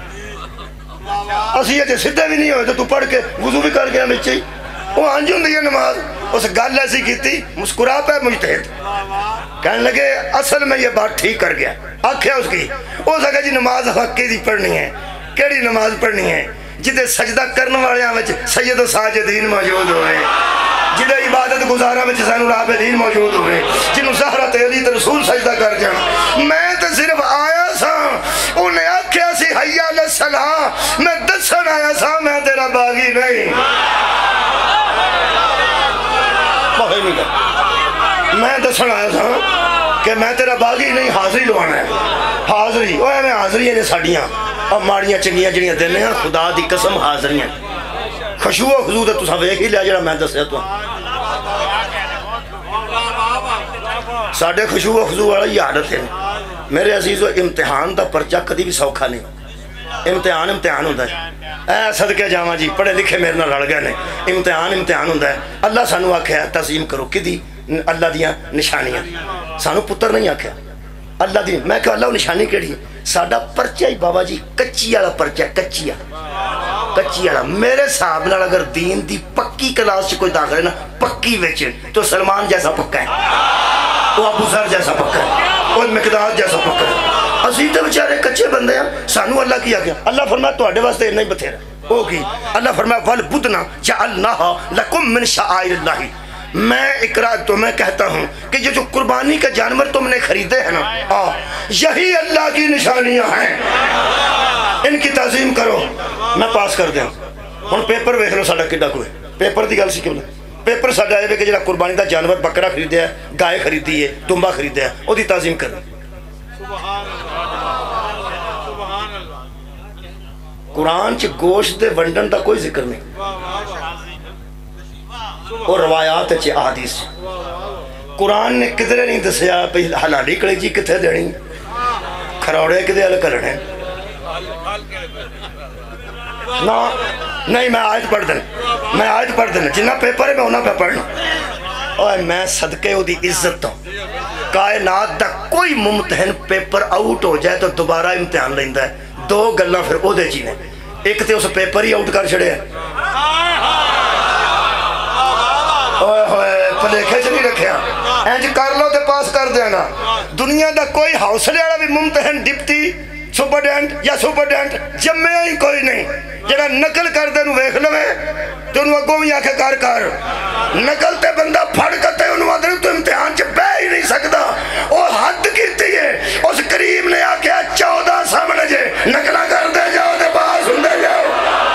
اسی یہ سدھے بھی نہیں ہوئے تو تو پڑھ کے وضو بھی کر گیا نیچے وہ انجوں دی ہے نماز اس گل ایسی کی تھی مسکرا پہ مجتہد کہنے لگے اصل میں یہ بات ٹھیک کر گیا آنکھیں اس کی وہ سکے جی نماز حقی دی پڑھنی ہے کیڑی نماز پڑھنی ہے جدے سجدہ کرنے والے وچ سید و ساجدین موجود ہوئے جدے عبادت گزارا وچ سانو عابدین موجود ہوئے جنہوں زہرہ تے علی تے رسول سجدہ کر جان میں تے صرف آیا سا انہیں آکھیا سی حیا علی الصلاۃ میں دسن آیا سا میں تیرا باغی نہیں باغی نہیں میں دسن آیا سا کہ میں تیرا باغی نہیں حاضری لوانا ہے حاضری وہ میں حاضری ہیں ساڑیاں اور ماڑیاں چنگیاں جنیاں دینے ہیں خدا دی قسم حاضری ہیں خشوع و خضوع تے تساں ویکھ ہی لیا جڑا میں دسیا تو ساڈے خشوع و خضوع والا یہ عادت ہے میرے عزیزو امتحان دا پرچہ کدی بھی سوکھا نہیں امتحان امتحان ہوتا ہے اے صدقے جاواں جی پڑھے لکھے میرے نال لڑ گئے نے امتحان امتحان ہوتا ہے اللہ سانو آکھیا ہے تعظیم کرو کدی اللہ دیاں نشانیاں سانو پتر نہیں آکھیا اللہ دی میں کہ اللہ نشانی کیڑی ہے ساڈا پرچہ ہی بابا جی کچی والا پرچہ کچی کچی والا میرے حساب نال اگر دین دی پکی کلاس چ کوئی داخل ہے نا پکی وچ تو سلمان جیسا پکا ہے وہ ابو ذر جیسا پکا ہے وہ مقداد جیسا پکا ہے اسی تے بیچارے کچے بندے ہیں سانو اللہ کیا گیا اللہ فرمایا تواڈے واسطے نہیں بتھیرا او کی اللہ فرمایا والبدنا جعلناها لکم من شعائر اللہ میں اقرار تو میں کہتا ہوں کہ یہ جو قربانی کا جانور تم نے خریدے ہیں نا یہی اللہ کی نشانیاں ہیں ان کی تعظیم کرو میں پاس کر دیا ہوں پیپر ویکھ لو ساڈا کڈا کوئی پیپر دی گل سی کیوں پیپر ساڈا اے کہ جڑا قربانی دا جانور بکرا خریدیا ہے گائے خریدی ہے دمبا خریدیا ہے او دی تعظیم کرو قرآن چ گوشت دے ونڈن دا کوئی ذکر نہیں اور روایات چ احادیث قرآن نے کدھر نہیں دسیا پہ حلالی کلیجی کتھے دینی کھروڑے کدھے ال کرنے نا نہیں میں آیت پڑھ دینا میں آیت پڑھ دینا جنہ پیپر ہے میں انہاں پہ پڑھنا اور میں صدقے ہو دی عزت ہوں کائنات دا کوئی ممتحن پیپر آؤٹ ہو جائے تو دوبارہ امتحان لیندہ ہے دو گلہ پھر او دے چینے ایک تے اسے پیپر ہی آؤٹ کر چھڑے ہیں اوہ ہوئے پلیکھے چلی رکھے ہیں اینج کر لو تے پاس کر دینا دنیا دا کوئی حوصلے والا بھی ممتحن ڈپٹی سپرڈینٹ یا سپرڈینٹ جمعہ ہی کوئی نہیں جڑا نقل کر دے نو ویکھ لوے تو انہوں اگوں بھی آکھے کار کار نقل تے بندہ پھڑ کرتے انہوں آدھر تو امتحان چ بے ہی نہیں سکتا وہ حد کیتی ہے اس کریم نے آکھے چودہ سامنے جے نقلہ کر دے جاؤ دے پاس ہوں دے جاؤ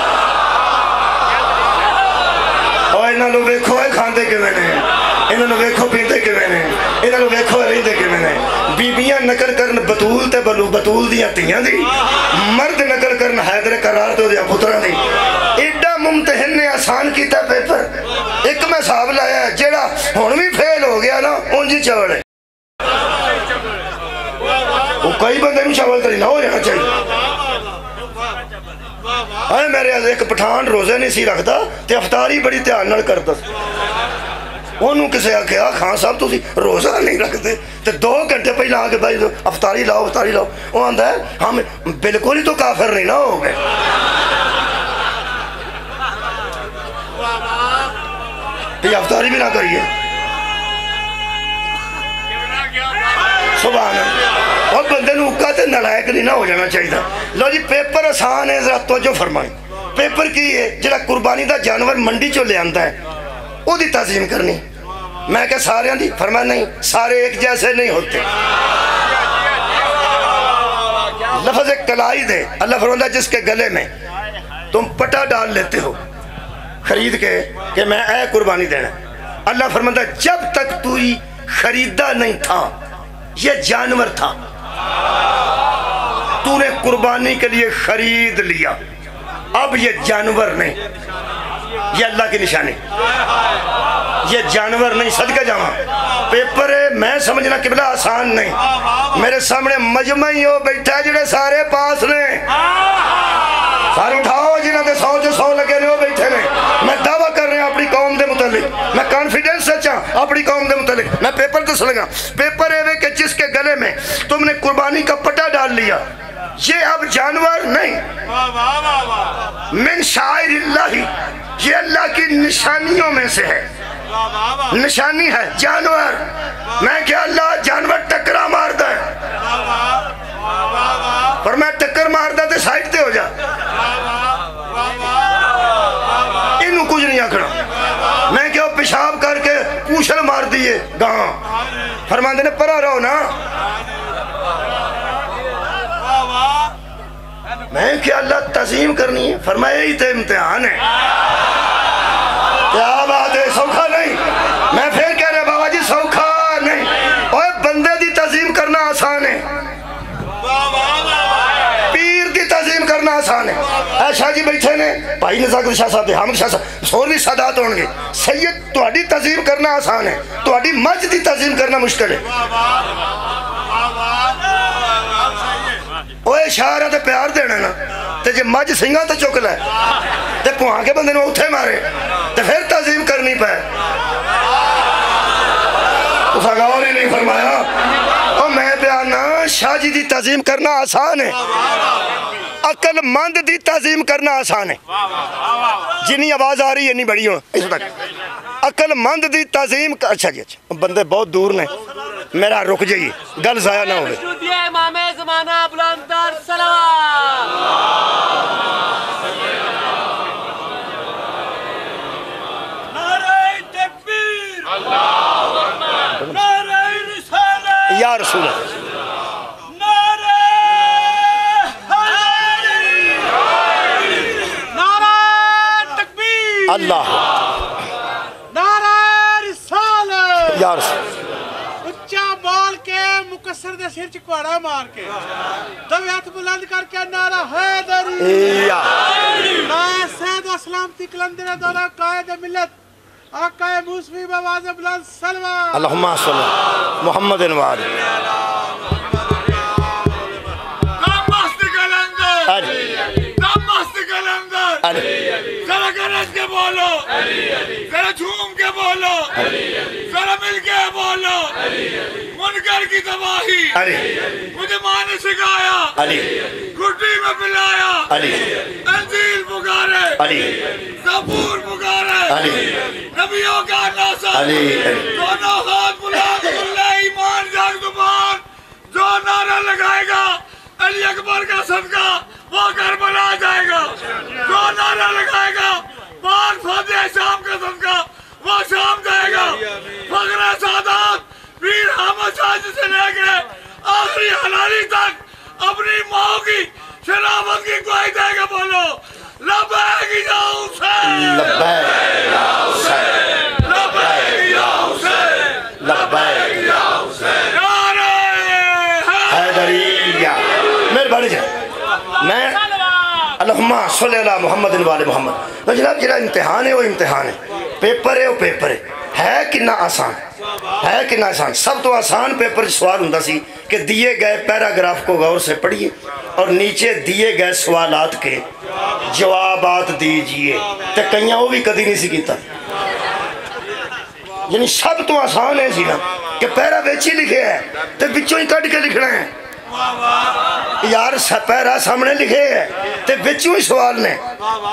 اور انہوں نے ویکھو ہے کھاندے کے میں نے انہوں نے ویکھو پیندے کے میں نے انہوں نے ویکھو رہندے کے میں نے بیبیاں نقل کرن بطول تے بلو بطول دیاں تیاں دی مرد نقل کرن حیدر قرار تو دیا پترہ دی ایڈا ممتحن نے آسان کیتا پیپر ایک میں صاحب لایا ہے جیڑا ہون بھی فیل ہو گیا نا انجی چوڑے وہ کئی بندے میں چاول تری نہ ہو جانا چاہیے آئے میرے ایک پٹھان روزے نہیں سی رکھتا تے افطاری بڑی تیار نہ کرتا انہوں کسے آکے آ خان صاحب تو سی روزہ نہیں رکھتے تے دو گھنٹے پہلے آگے بھائی افطاری لاؤ افطاری لاؤ وہ آندہ ہے ہم بلکل ہی تو کافر نہیں نہ ہو گئے تو افطاری بھی نہ کریے سبحان اللہ اور بندے نے اکا تے نلائک نہیں نہ ہو جانا چاہیے لو جی پیپر آسان ہے ذرا توجہ فرمائیں پیپر کی ہے جڑا قربانی دا جانور منڈی چو لے آندا ہے وہ دی تعظیم کرنی میں کہ سارے دی فرمایا نہیں سارے ایک جیسے نہیں ہوتے لفظ کلائی دے اللہ فرماتا جس کے گلے میں تم پٹا ڈال لیتے ہو خرید کے کہ میں اے قربانی دینا اللہ فرماتا جب تک تو ہی خریدہ نہیں تھا یہ جانور تھا تو نے قربانی کے لیے خرید لیا اب یہ جانور نہیں یہ اللہ کی نشانی یہ جانور نہیں صدقہ جاواں پیپر ہے میں سمجھنا قبلہ آسان نہیں میرے سامنے مجمعی ہو بیٹھا ہے جنہیں سارے پاس نے سارے اٹھاؤ جنہیں دے سو جو سو لگے ہو بیٹھے نے میں دعویٰ کر رہے ہیں اپنی قوم دے متعلق میں کانفیڈنس سے چاہاں اپنی قوم دے متعلق میں پیپر دس لگا پیپر ہے کہ جس کے گلے میں تم نے قربانی کا پٹا ڈال لیا یہ اب جانور نہیں من شعائر اللہ یہ اللہ کی نشانیوں میں سے ہے نشانی ہے جانور میں کہ اللہ جانور ٹکرا مار دا ہے پر میں ٹکر مار دا تے سائٹ تے ہو جا انہوں کچھ نہیں آکھنا میں کہ وہ پیشاب کر کے پوچھل مار دیئے گاں فرماندے نے پرا رہو نا میں کہ اللہ تعظیم کرنی ہے فرمایا ہی تے امتحان ہے کیا بات ہے سوکھا نہیں میں پھر کہہ رہا بابا جی سوکھا نہیں اوہ بندے دی تعظیم کرنا آسان ہے پیر دی تعظیم کرنا آسان ہے اے شاہ جی بیٹھے نے بھائی نزاکت شاہ صاحب حامد شاہ صاحب سور بھی سادات ہوں گے سید تہاڈی تعظیم کرنا آسان ہے تہاڈی مجھ دی تعظیم کرنا مشکل ہے اوے شاعرہ تے پیار دینا نا تے جے مجھ سنگاں تے چک لے تے پوہاں کے بندے نے اتھے مارے تے پھر تعظیم کرنی پہ اس غور ہی نہیں فرمایا اور میں بیانا شاہ جی دی تعظیم کرنا آسان ہے عقل مند دی تعظیم کرنا آسان ہے جنہی آواز آ رہی ہے نہیں بڑی ہوں اس وقت عقل مند دی تعظیم اچھا جی اچھا بندے بہت دور نے میرا رک جائیے گل ضائع نہ ہوئے امام زمانہ بلندر سلام نعرہ تکبیر نعرہ رسالت یا رسول اللہ نعرہ حیدری نعرہ تکبیر اللہ نعرہ رسالت یا رسول اللہ اچھا بول کے مقصر دے سر چکواڑا مار کے دو ہاتھ بلند کر کے نعرہ حیدری یا میں سید و سلامتی کلندر دولہ قائد ملت آقا موسوی بواز بلند سلوہ اللہم صلی اللہ محمد انوار نمست کلندر علی نمست کلندر علی ذرا گرج کے بولو ذرا جھوم کے بولو ذرا مل کے بولو منکر کی تباہی علی مجھے ماں نے سکھایا علی گھٹی میں پلایا علی انجیل پکارے علی زبور پکارے علی نبیوں کا ناصر علی دونوں ہاتھ بلند اللہ ایمان جاگ زبان جو نعرہ لگائے گا علی اکبر کا صدقہ وہ کربلا جائے گا جو نعرہ لگائے گا پاک فاتح شام کا صدقہ وہ شام جائے گا فخر سعادت پیر حامد شاہ جی سے لے کے آخری حلالی تک اپنی ماں کی شرافت کی گواہی دے گا بولو لبیک یا حسین لبیک یا حسین لبیک یا حسین لبیک یا حسین نعرہ حیدری یا میرے بڑے جائے میں اللہم صلی اللہ محمد والے محمد تو جناب جناب امتحان ہے وہ امتحان ہے پیپر ہے وہ پیپر ہے ہے کننا آسان ہے کننا آسان سب تو آسان پیپر سوال ہوں سی کہ دیے گئے پیراگراف کو غور سے پڑھیے اور نیچے دیے گئے سوالات کے جوابات دیجئے تو کئیاں وہ بھی کدی نہیں سی کیتا یعنی سب تو آسان ہے سی نا کہ پیرا بیچی لکھے ہے تو بچوں ہی کٹ کے لکھنا ہے یار پیرا سامنے لکھے ہے تو بچوں ہی سوال نے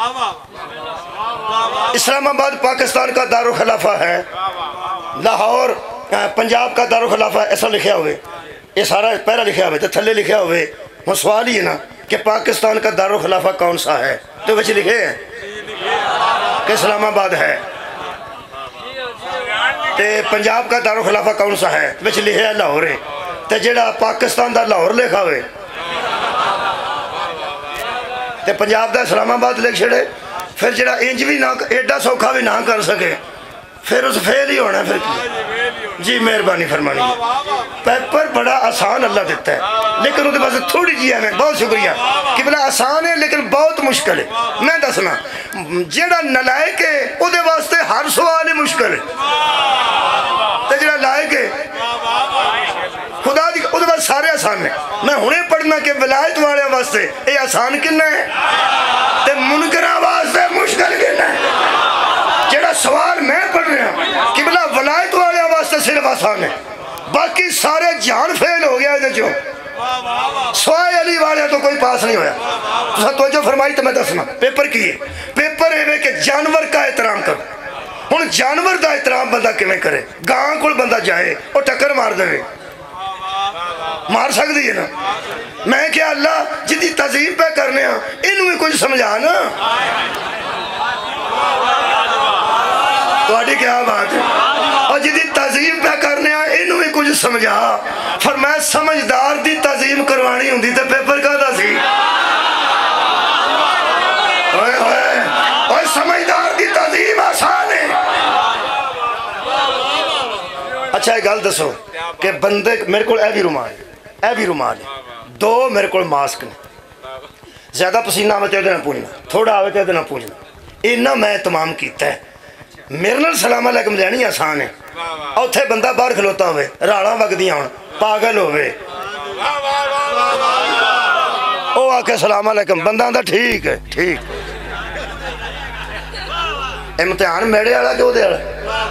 اسلام آباد پاکستان کا دارالخلافہ ہے لاہور پنجاب کا دارالخلافہ ایسا لکھیا ہوئے یہ سارا پیرا لکھیا ہوئے تو تھلے لکھیا ہوئے وہ سوال ہی ہے نا کہ پاکستان کا دارالخلافہ کون سا ہے تو بچے لکھے ہیں کہ اسلام آباد ہے تے پنجاب کا دارالخلافہ کون سا ہے بچے لکھے ہے لاہور ہے تے جڑا پاکستان دا لاہور لکھا ہوئے تے پنجاب دا اسلام آباد لکھ چھڑے پھر جڑا انج بھی نہ ایڈا سوکھا بھی نہ کر سکے پھر اس فیل ہی ہونا پھر جی مہربانی فرمانی پیپر بڑا آسان اللہ دیتا ہے لیکن وہ بس تھوڑی جی ہے بہت شکریہ کہ بلا آسان ہے لیکن بہت مشکل ہے میں دسنا جڑا نلائق ہے وہ دے واسطے ہر سوال ہی مشکل ہے تے جڑا لائق ہے خدا دی وہ دے واسطے سارے آسان ہیں میں ہونے پڑھنا کہ ولایت والے واسطے یہ آسان کنا ہے تے منکرہ واسطے مشکل کنا ہے جڑا سوال میں پڑھ رہا ہوں کہ بلا ولایت والے واسطے صرف آسان ہے باقی سارے جان فیل ہو گیا ہے جو سوائے علی والے تو کوئی پاس نہیں ہویا تو جو فرمائی تو میں دسنا پیپر کی ہے پیپر ہے کہ جانور کا احترام کرو ہن جانور دا احترام بندہ کیویں کرے گاں کول بندہ جائے اور ٹکر مار دے مار سکتی ہے نا میں کیا اللہ جدی تعظیم پہ کرنے ہاں انہوں ہی کچھ سمجھا نا تو کیا بات ہے اور جدی تعظیم پہ کرنے ہاں انہوں ہی کچھ سمجھا فرمایا سمجھدار دی تعظیم کروانی ہوں دی تو پیپر کا دا سی اوئے اوئے اوئے سمجھدار دی تعظیم آسان ہے اچھا ایک گل دسو کہ بندے میرے کو اے بھی رومال اے بھی رومال دو میرے کو ماسک نے زیادہ پسینہ آوے تو نہ پوچھنا، تھوڑا آوے تو نہ پوچھنا، اینا میں تمام کیتا ہے۔ میرے نال سلام علیکم لینی آسان ہے، اوتھے بندہ باہر کھلوتا ہوئے راڑاں وگدیاں ہون پاگل ہوئے او آ کے سلام علیکم بندہ دا ٹھیک ہے ٹھیک امتحان میڑے والا کہ اودے والا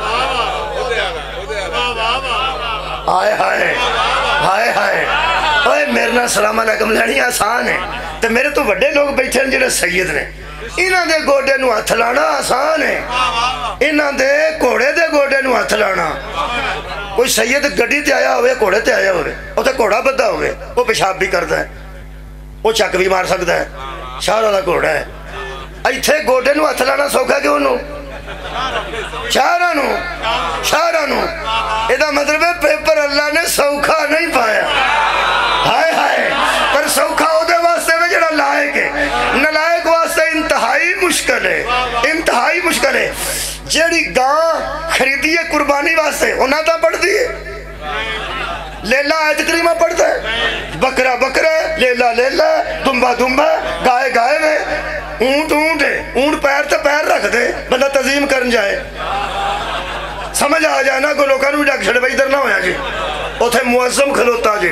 ہائے ہائے ہائے ہائے اوے میرے نال سلام علیکم لینی آسان ہے تے میرے تو بڑے لوگ بیٹھے ہیں جڑے سید نے انہاں دے گوڑے نو ہتھ لانا آسان ہے، انہاں دے گھوڑے دے گوڑے نو ہتھ لانا۔ کوئی سید گڈی تے آیا ہوئے گھوڑے تے آیا ہوئے وہ تے گھوڑا بدھا ہوئے وہ پیشاب بھی کرتا ہے وہ چک بھی مار سکتا ہے شاہراں دا گھوڑا ہے، ایتھے گوڑے نو ہتھ لانا سوکھا کہ انہوں شاہراں نو شاہراں نو ایدہ مطلب ہے پیپر اللہ نے سوکھا نہیں پایا ہائے ہائے پر سوکھا ہو دے واسطے میں جڑا لائق ہے نلائق واسطے انتہائی مشکل ہے انتہائی مشکل ہے۔ جیڑی گاں خریدی ہے قربانی واسطے انہاں تا پڑھ دیئے لیلہ آیت کریمہ پڑھتا ہے بکرہ بکرہ لیلہ لیلہ دنبا دنبا گائے گائے میں اونٹ اونٹ ہے اونٹ پیر تے پیر رکھ دے بندہ تظیم کرن جائے سمجھ آ جائے نا کوئی لوکاں نو ڈاک چھڑے بھائی در نہ ہویا جی اوتھے معظم کھلوتا جی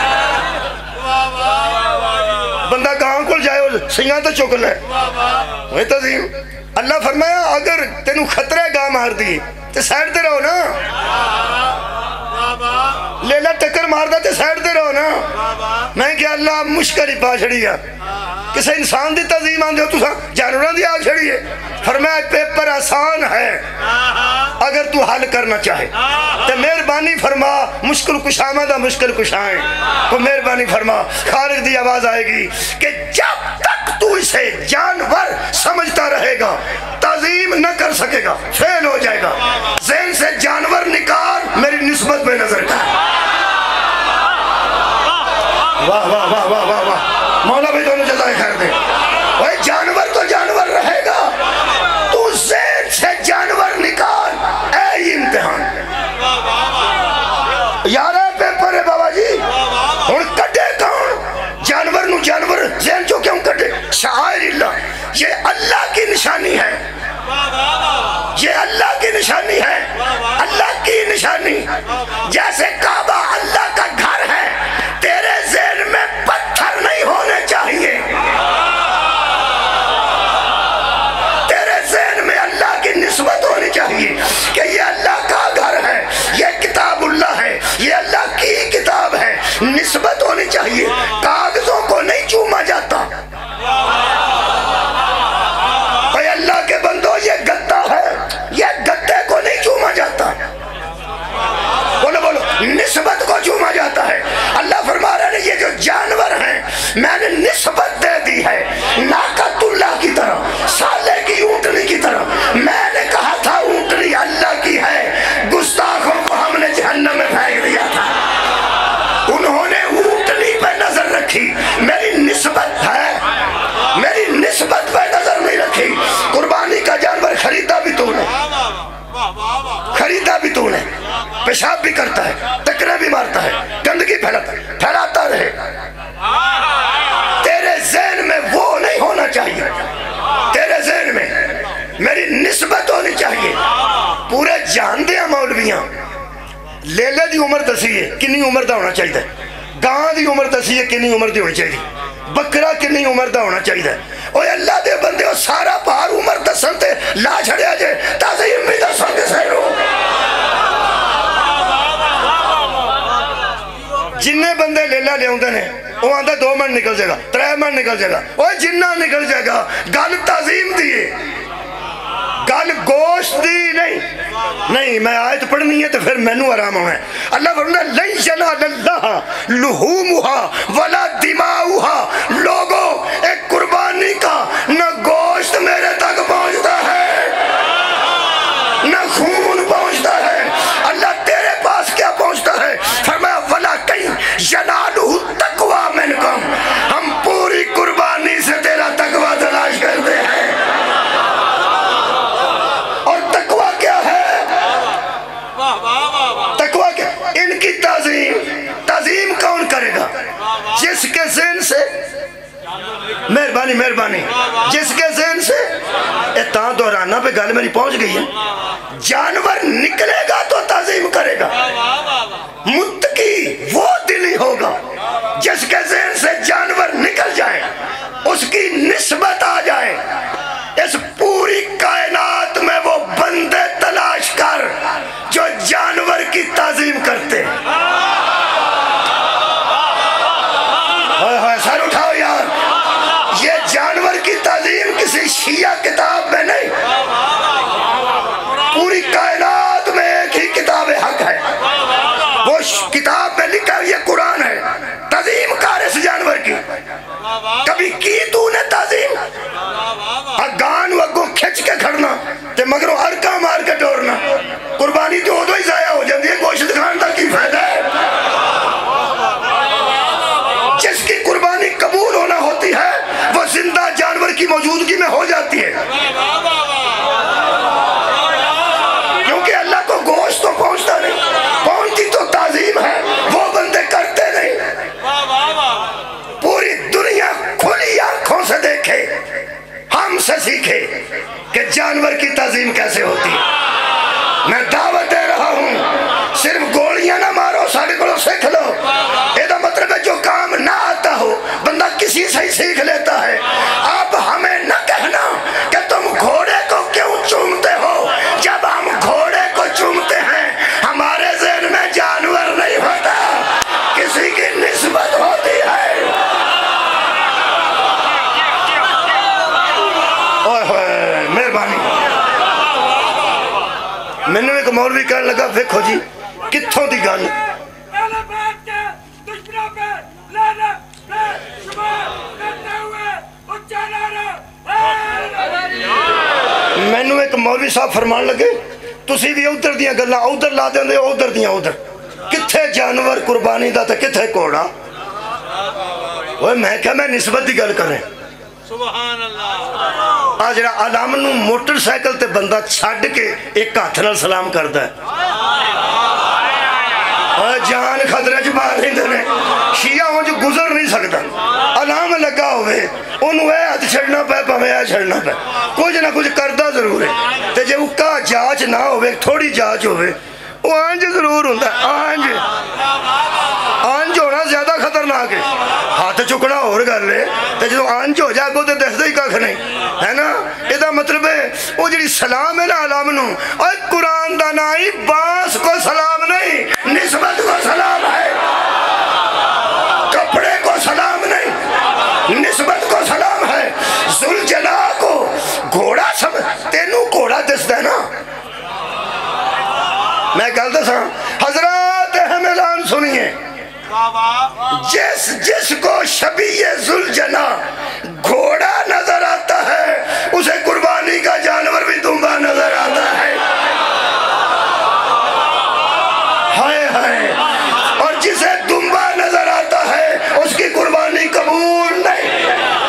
بندہ کہاں کل جائے سیاں تو چک لے وہ تظیم اللہ فرمایا اگر تینوں خطرہ گاہ مار دی تو سائڈ دے رہو نا لیلہ ٹکر مار دا تے سائڈ دے رہو نا میں کہ اللہ مشکل ہی پا چھڑی ہے کسے انسان دی تظیم آن دے ہو تو سا جانوران دی آگ چھڑی ہے فرمایا پیپر آسان ہے اگر تو حل کرنا چاہے تو مہربانی فرما مشکل کشامہ دا مشکل کشائیں تو مہربانی فرما خالق دی آواز آئے گی کہ جب تک تو اسے جانور سمجھتا رہے گا تعظیم نہ کر سکے گا فیل ہو جائے گا ذہن سے جانور نکال میری نسبت میں نظر کر واہ واہ واہ واہ واہ واہ مولا بھی دونوں جزائے خیر دے وہ جانور تو جانور رہے گا تو ذہن سے جانور نکال اے امتحان یار ہے پیپر ہے بابا جی اور کٹے کون جانور نو جانور ذہن جو کیوں کٹے شعائر اللہ یہ اللہ کی نشانی ہے یہ اللہ کی نشانی ہے اللہ کی نشانی جیسے کعبہ اللہ کا گھر ہے تیرے ذہن میں پتھر نہیں ہونے چاہیے تیرے ذہن میں اللہ کی نسبت ہونی چاہیے کہ یہ اللہ کا گھر ہے یہ کتاب اللہ ہے یہ اللہ کی کتاب ہے نسبت ہونی چاہیے کاغذوں کو نہیں چوما جاتا کوئی اللہ کے بندو یہ گدہ ہے یہ گدے کو نہیں چوما جاتا بولو بولو نسبت کو چوما جاتا ہے اللہ فرما رہا ہے یہ جو جانور ہیں میں نے نسبت دے دی ہے ناقۃ اللہ کی طرح سالے کی اونٹنی کی طرح میں نے کہا تھا اونٹنی اللہ کی ہے گستاخوں کو ہم نے جہنم میں پھینک دیا تھا انہوں نے اونٹنی پہ نظر رکھی میری نسبت ہے میری نسبت پہ نظر نہیں رکھی قربانی کا جانور خریدا بھی تو نے خریدا بھی تو نے پیشاب بھی کرتا ہے ٹکرے بھی مارتا ہے گندگی پھیلاتا ہے پھیلاتا رہے تیرے ذہن میں وہ نہیں ہونا چاہیے تیرے ذہن میں میری نسبت ہونی چاہیے پورے جان دیا مولویاں لیلے دی عمر دسی ہے کنی عمر دا ہونا چاہیے گاں دی عمر دسی ہے کنی عمر دی ہونی چاہیے بکرا کنی عمر دا ہونا چاہیے اوہ اللہ دے بندے ہو سارا پہار عمر دسن تے لا چھڑیا جائے تعظیم بھی دسن کے سہرو جننے بندے لیلہ لے ہوندے نے وہ آندھا دو منٹ نکل جائے گا ترے منٹ نکل جائے گا اوہ جنہ نکل جائے گا گل تعظیم دیئے گل گوشت دی نہیں نہیں میں آیت پڑھنی ہے تو پھر مینو آرام ہونا ہے اللہ فرماتا ہے لن ینال اللہ لحومها ولا دماؤها لوگوں ایک قربانی کا نہ گوشت میرے تک پہنچتا ہے نہ خون پہنچتا ہے اللہ تیرے پاس کیا پہنچتا ہے فرمایا ولا کہیں ینالہ تقوی منکم ہم پوری قربانی سے تیرا تقوی تلاش کرتے ہیں تقوی کیا ان کی تعظیم تعظیم کون کرے گا جس کے ذہن سے مہربانی پہ گل میری پہنچ گئی ہے. جانور نکلے گا تو تعظیم کرے گا. متقی وہ دل ہی ہوگا جس کے ذہن سے جانور نکل جائے, اس کی نسبت آ جائے. اس پوری کائنات میں وہ بندے تلاش کر جو جانور کی تعظیم کرتے. سر اٹھاؤ یار, یہ جانور کی تعظیم کسی شیعہ کتاب میں نہیں, پوری کائنات میں ایک ہی کتاب حق ہے. وہ کتاب میں لکھا ہے, یہ قرآن ہے. تعظیم کر اس جانور کی. کبھی کی تو نے تعظیم؟ اگان وگوں کھچ کے کھڑنا تے مگروں ارکا مار کے ٹورنا, قربانی تو ادو ہی ضائع ہو جاتی ہے. گوشت کھان کا کی فائدہ ہے؟ جس کی قربانی قبول ہونا ہوتی ہے وہ زندہ جانور کی موجودگی میں ہو جاتی ہے, کیونکہ اللہ کو گوشت تو پہنچتا نہیں, پہنچتی تو تعظیم ہے, وہ بندے کرتے نہیں. پوری دنیا کھلی آنکھوں سے دیکھے, ہم سے سیکھے کہ جانور کی تعظیم کیسے ہوتی ہے. میں دعوت دے رہا ہوں, صرف گولیاں نہ مارو, ساڑھے کو سیکھ لو. یہ مطلب ہے جو کام نہ آتا ہو بندہ کسی سے ہی سیکھ لیتا ہے. اب ہمیں نہ کہنا کہ تم گھوڑے کو کیوں چومتے ہو, جب ہم گھوڑے کو چومتے ہیں ہمارے ذہن میں جانور نہیں ہوتا, کسی کی نسبت ہوتی ہے. مہربانی. میں نے ایک مولوی کہنے لگا, دیکھو جی کتھوں دی گل, میں نے ایک مولوی صاحب فرمان لگے تسی بھی ادھر دیاں گلاں ادھر لا دیں دے, ادھر دیاں ادھر. کتھے جانور قربانی دا تے کتھے کوڑا. وہ میں کہا میں نسبت دی گل کریں. سبحان اللہ. آج جڑا علام نو موٹر سائیکل تے بندہ چھڑ کے ایک ہاتھ نال سلام کردا ہے, جان خطرے چ باہر نہیں دینے. شیعہ ہوں جو گزر نہیں سکتا, علام لگا ہوئے انہوں اے ہاتھ چھڑنا پہ پہ اے چھڑنا پہ, کچھ نہ کچھ کردہ ضرور ہے. تے جے اکا جاچ نہ ہوئے, تھوڑی جاچ ہوئے, وہ آنج ضرور ہوندہ ہے. آنج آنج ہونا زیادہ خطرناک ہے. ہاتھ چکنا اور گھر لے تے جو آنج ہو جائے کو تے دس دے کھ نہیں ہے نا. یہ مطلب ہے وہ جڑی سلام ہے نا علام نو, اور قرآن دا نائی باس کو سلام نہیں, نسبت کو سلام ہے. کپڑے کو سلام نہیں, نسبت کو سلام ہے. ذوالجلال کو گھوڑا سب تینوں گھوڑا دس دے نا. میں کہہ دسا حضرات اہم اعلان سنیے, جس جس کو شبیہ ذوالجلال گھوڑا نظر آتا ہے اسے قربانی کا جانور بھی دمبا نظر آتا ہے. ہائے ہائے. اور جسے دمبا نظر آتا ہے اس کی قربانی قبول نہیں.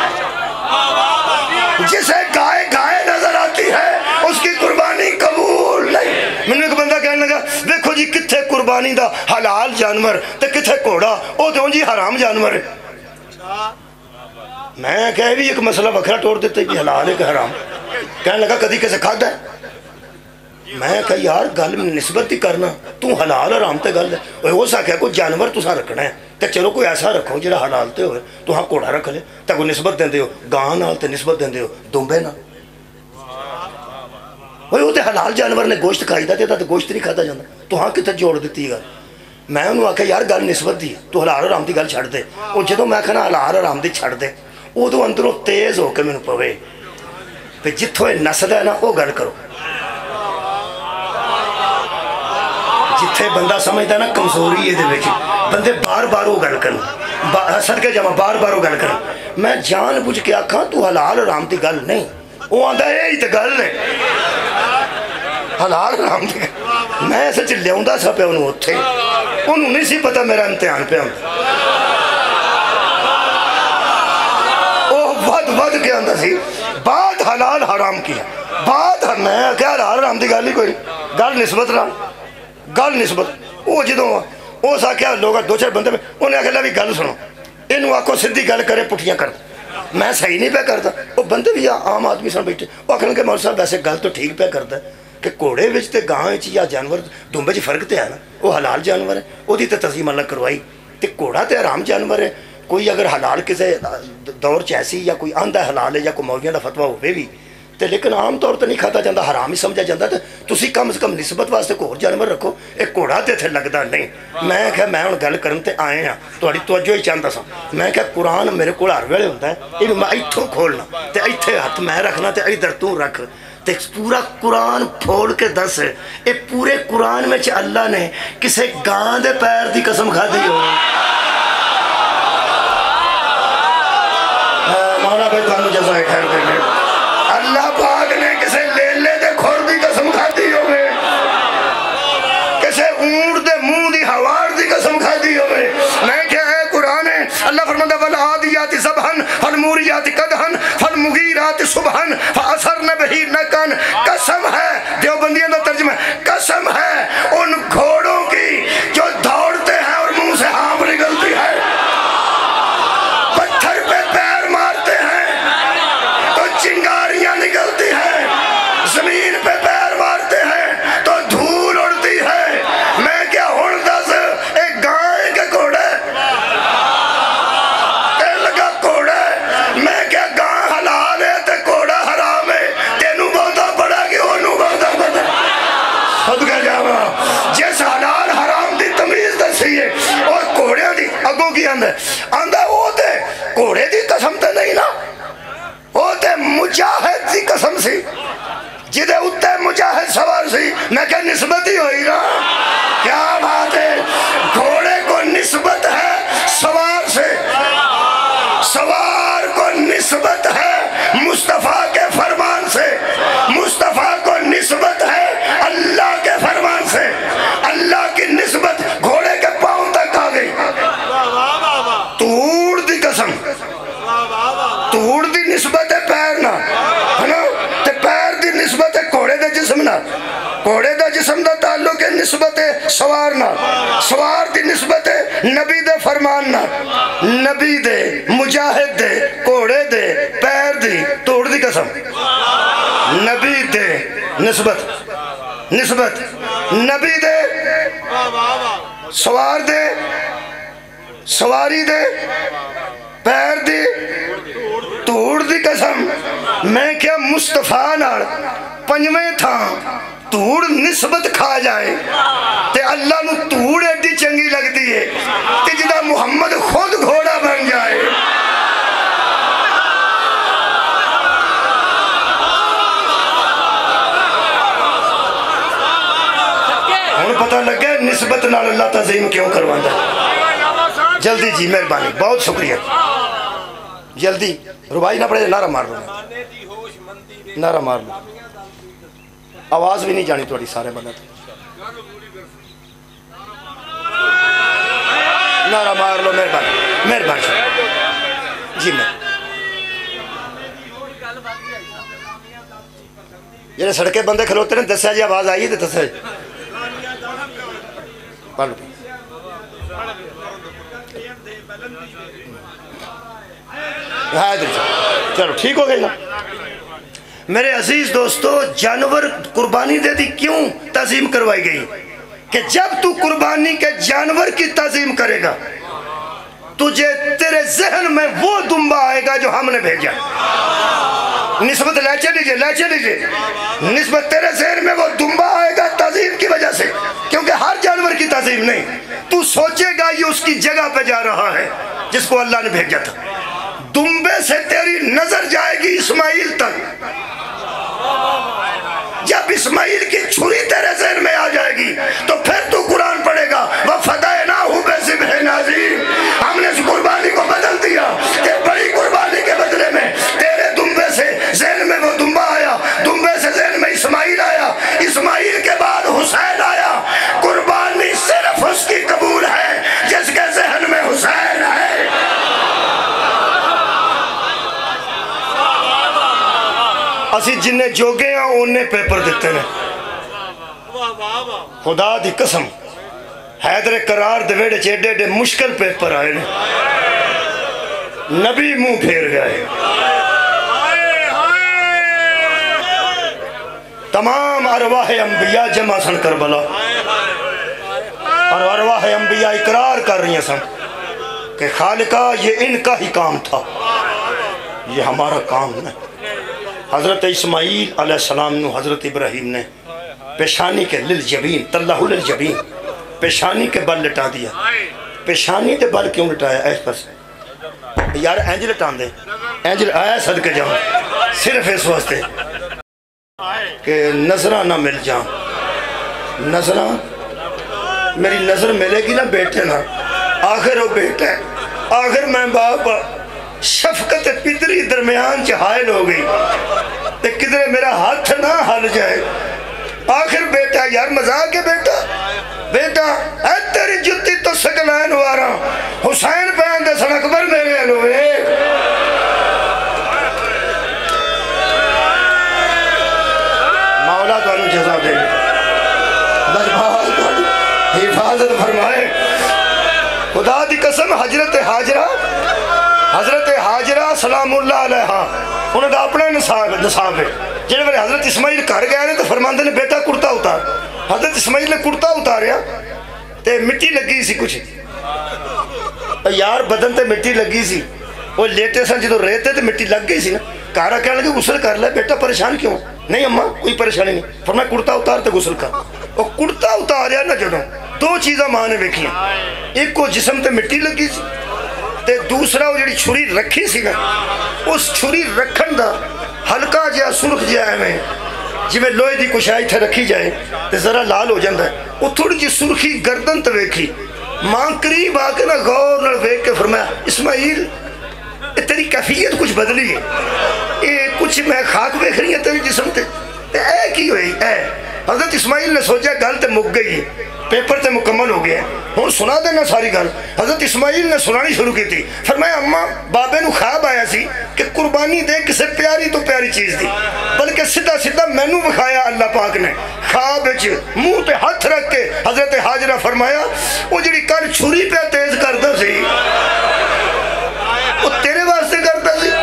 جسے گائے گائے نظر آتی ہے اس کی قربانی قبول نہیں. میں نے ایک بندہ کہنے لگا, دیکھو جی کتھے قربانی دا حلال جانور تے کتھے کوڑا, او دیوں جی حرام جانور ہے. میں کہے بھی ایک مسئلہ بکھرا ٹوڑ دیتے کہ حلال ہے کہ حرام. کہنے لگا کدھی کیسے کھادا ہے. میں کہا یار گل میں نسبت ہی کرنا, تو حلال حرام تے گل ہے. وہ سا کہا کوئی جانور تو سا رکھنا ہے تے چلو کوئی ایسا رکھو جڑا حلال تے ہوئے, تو ہاں کوڑا رکھ لے تے کوئی نسبت دیں دے ہو گاں نال تے نسبت دیں دے ہو دمبے نال. وہ تے حلال جانور نے گوشت کھائی دا تے گوشت نہیں کھاتا جانا, تو ہاں کتنے جوڑ دیتی گل. میں انہوں آکھا یار گل نسبت دی, تو حلال حرام دی گل چھڑ دے. اور جدوں میں کہنا حلال حرام دی چھڑ دے, وہ تو اندروں تیز ہو کے میں پوے پہ جتھوں نسل ہے نا وہ گل کرو. جتھے بندہ سمجھتا نا کمزوری ہے دے وچ, بندے بار بار وہ گل کرن, صدقے جمع بار بار وہ گل کرن. میں جان بوجھ کے آکھاں تو حلال حرام دی گل نہیں, وہ آندا ہے یہی تے گل ہے حلال حرام دی. میں ایسے چ لیاوندا سا پہ انہوں اتھے, انہوں نہیں سی پتا میرا امتحان پہ ہوندا. وہ ود ود کے آندا سی, بات حلال حرام کی ہے, بات میں کیا حلال حرام دی گل ہی کوئی, گل نسبت نہ گل نسبت. وہ جدوں وہ سا کیا لوگ دو چار بندے میں انہیں آخر بھی گل سنو, انہوں آکھو سدھی گل کرے پٹھیاں کر. میں صحیح نہیں پہ کرتا. وہ بندے بھی عام آدمی سن بیٹھے وہ آخر کہ مولوی صاحب ویسے گل تو ٹھیک پہ کرتا ہے کہ گھوڑے وچ تے گاں وچ یا جانور دونوں وچ فرق تے ہے نا. وہ حلال جانور ہے وہ تے تنظیم اللہ کروائی تے گھوڑا تے حرام جانور ہے. کوئی اگر حلال کسے دور چ ایسی یا کوئی آندہ حلال ہے یا کوئی مولویاں دا فتویٰ ہوئے بھی تے لیکن عام طور تے نہیں کھاتا جاتا حرام ہی سمجھا جاتا. تے تسی کم از کم نسبت واسطے کوئی اور جانور رکھو. ایک گھوڑا تے اتنے لگتا نہیں. میں کہ میں ہوں گل کرن تے آئے ہاں تہاڈی توجہ ہی چاہتا سا. میں کہ قرآن میرے کو ہر ویلے ہوندا ہے یہ میں اتوں کھولنا تے ایتھے ہاتھ میں رکھنا تے ادھر تو رکھ تے پورا قرآن پھوڑ کے دس. یہ پورے قرآن میں اللہ نے کسے گاں دے پیر دی قسم کھا دی ہو. مولا بھائی تھانو جزائے خیر دے گے. اللہ پاک نے کسے لیلے دے کھور دی قسم کھا دی ہوئے کسے اونٹ دے منہ دی ہوار دی قسم کھا دی ہوئے. میں کیا ہے قرآن ہے اللہ فرماتا والعادیات ضبحا فالموریات قدحا فالمغیرات صبحا فاثرن به نقعا. قسم ہے دیوبندیوں کا ترجمہ قسم ہے ان گھوڑوں کی جو دوڑتے ہیں اور منہ سے ہانپ نکلتی ہے پتھر پہ پیر مارتے ہیں تو چنگاریاں نکلتی ہیں زمین پہ پیر مارتے ہیں تو دھول اڑتی ہے. میں کیا ہون دس ایک گائے کے گھوڑے اے لگا گھوڑے. میں کیا گاں حلال ہے تے گھوڑا حرام ہے. تینوں بہتا پڑا کہ انہوں بہتا پڑا خود کا جاوا جس حلال حرام دی تمیز دسی ہے اور گھوڑے دی اگوں کی اندر اندر وہ تے گھوڑے دی قسم تے نہیں نا وہ تے مجاہد دی قسم سی جدے اتے مجاہد سوار سی. میں کہ نسبت ہی ہوئی نا. کیا بات ہے. گھوڑے کو نسبت ہے سوار سے سوار کو نسبت ہے مصطفیٰ کے فرمان سے مصطفیٰ کو نسبت ہے اللہ کے فرمان سے. اللہ کی نسبت گھوڑے کے پاؤں تک آ گئی. توڑ دی قسم توڑ دی نسبت ہے پیر نہ ہے نا تے پیر دی نسبت ہے گھوڑے دے جسم نہ. گھوڑے دا جسم دا تعلق ہے نسبت ہے سوار نہ. سوار دی نسبت ہے نبی دے فرمان نہ. نبی دے مجاہد دے گھوڑے دے پیر دی توڑ دی قسم. نبی دے نسبت نسبت نبی دے سوار دے سواری دے پیر دی توڑ دی قسم. میں کیا مصطفیٰ نال پنجویں تھا توڑ نسبت کھا جائے تے اللہ نو توڑ ایڈی چنگی لگتی ہے تے جدا محمد خود گھوڑا بن جائے. ہوں پتہ لگ گیا نسبت نال اللہ تعظیم کیوں کرواتا ہے. جلدی جی مہربانی بہت شکریہ. جلدی ربائی نہ پڑے نعرہ مار لو نعرہ مار لو. آواز بھی نہیں جانی تھوڑی سارے بندہ نعرہ مار لو. مہربانی مہربانی جی. میں جنہیں سڑکیں بندے کھلوتے ہیں دسیا جی آواز آئی ہے تو دسیا جی پڑھ لو. چلو ٹھیک ہو گئی نا. میرے عزیز دوستو جانور قربانی دے دی کیوں تعظیم کروائی گئی کہ جب تو قربانی کے جانور کی تعظیم کرے گا تجھے تیرے ذہن میں وہ دمبا آئے گا جو ہم نے بھیجا. نسبت لے چلیجئے لے چلیجئے نسبت تیرے ذہن میں وہ دمبا آئے گا تعظیم کی وجہ سے کیونکہ ہر جانور کی تعظیم نہیں. تو سوچے گا یہ اس کی جگہ پہ جا رہا ہے جس کو اللہ نے بھیجا تھا. دمبے سے تیری نظر جائے گی اسماعیل تک. جب اسماعیل کی چھری تیرے ذہن میں آ جائے گی تو پھر تو قرآن پڑھے گا وَفَدَيْنَاهُ بِذِبْحٍ عَظِيمٍ. ہم نے اس قربانی کو بدل دیا کہ بڑی قربانی کے بدلے میں تیرے دمبے سے ذہن میں وہ دمبا آیا. دمبے سے ذہن میں اسماعیل آیا. اسماعیل کے بعد حسین آیا. قربانی صرف اس کی قبول ہے جس کے ذہن میں حسین ہے. اسی جنہیں جوگے ہیں انہیں پیپر دیتے ہیں. خدا دی قسم حیدر قرار دے ویڑے چیڈے ڈے مشکل پیپر آئے نے نبی منہ پھیر گئے. تمام ارواح انبیاء جمع سن کربلا اور ارواح انبیاء اقرار کر رہی ہیں سن کہ خالقہ یہ ان کا ہی کام تھا، یہ ہمارا کام نہیں. حضرت اسماعیل علیہ السلام نے حضرت ابراہیم نے پیشانی کے للجبین تلہ للجبین پیشانی کے بل لٹا دیا. پیشانی کے بل کیوں لٹایا؟ ایس پس یار اینج لٹان دے، اینج آیا صدقے جاؤں صرف اس واسطے کہ نظرہ نہ مل جاؤں. نظرہ میری نظر ملے گی نا بیٹے نا، آخر وہ بیٹا ہے، آخر میں باپ شفقت پدری درمیان چہائل ہو گئی تے کدھر میرا ہاتھ نہ ہل جائے. آخر بیٹا یار مزاق ہے بیٹا بیٹا اے تیری جتی تو سکلین وارا حسین پہن دے سن اکبر میرے علوے. مولا تو انہوں جزا دے دربار تو حفاظت فرمائے. خدا دی قسم حضرت حاجرہ حضرت حاجرہ سلام اللہ علیہ انہوں نے اپنا نصاب نصاب ہے جنہوں نے حضرت اسماعیل کر گئے نے تو فرماندے نے بیٹا کرتا اتار. حضرت اسماعیل نے کرتا اتاریا تے مٹی لگی سی کچھ یار بدن تے مٹی لگی سی وہ لیٹے سن جدو رہتے تے مٹی لگ گئی سی نا. کارا کہنے لگے غسل کر لے بیٹا پریشان کیوں؟ نہیں اماں کوئی پریشانی نہیں. فرمایا کرتا اتار تے غسل کر. وہ کرتا اتاریا نا جدو دو چیزاں ماں نے ویکھیاں، ایک کو جسم تے مٹی لگی سی تے دوسرا وہ جڑی چھری رکھی سی نا اس چھری رکھن دا ہلکا جہا سرخ جہا ہے جی میں لوہے دی کشائی تھے رکھی جائے تے ذرا لال ہو جاندہ ہے. وہ تھوڑی جی سرخی گردن تے ویکھی ماں قریب آ کے نا غور نہ ویکھ کے فرمایا اسماعیل تیری کیفیت کچھ بدلی ہے، اے کچھ میں خاک ویکھ رہی ہے تیری جسم تے اے کی ہوئی اے. حضرت اسماعیل نے سوچا گل تے مک گئی پیپر تے مکمل ہو گیا ہوں سنا دینا ساری گل. حضرت اسماعیل نے سنانی شروع کی تھی. فرمایا اماں بابے نو خواب آیا سی کہ قربانی دے کسے پیاری تو پیاری چیز دی بلکہ سدھا سدھا مینو بکھایا اللہ پاک نے خواب وچ منہ تے ہاتھ رکھ کے. حضرت حاجرہ فرمایا وہ جڑی کل چھری پہ تیز کردا سی وہ تیرے واسطے کردا سی؟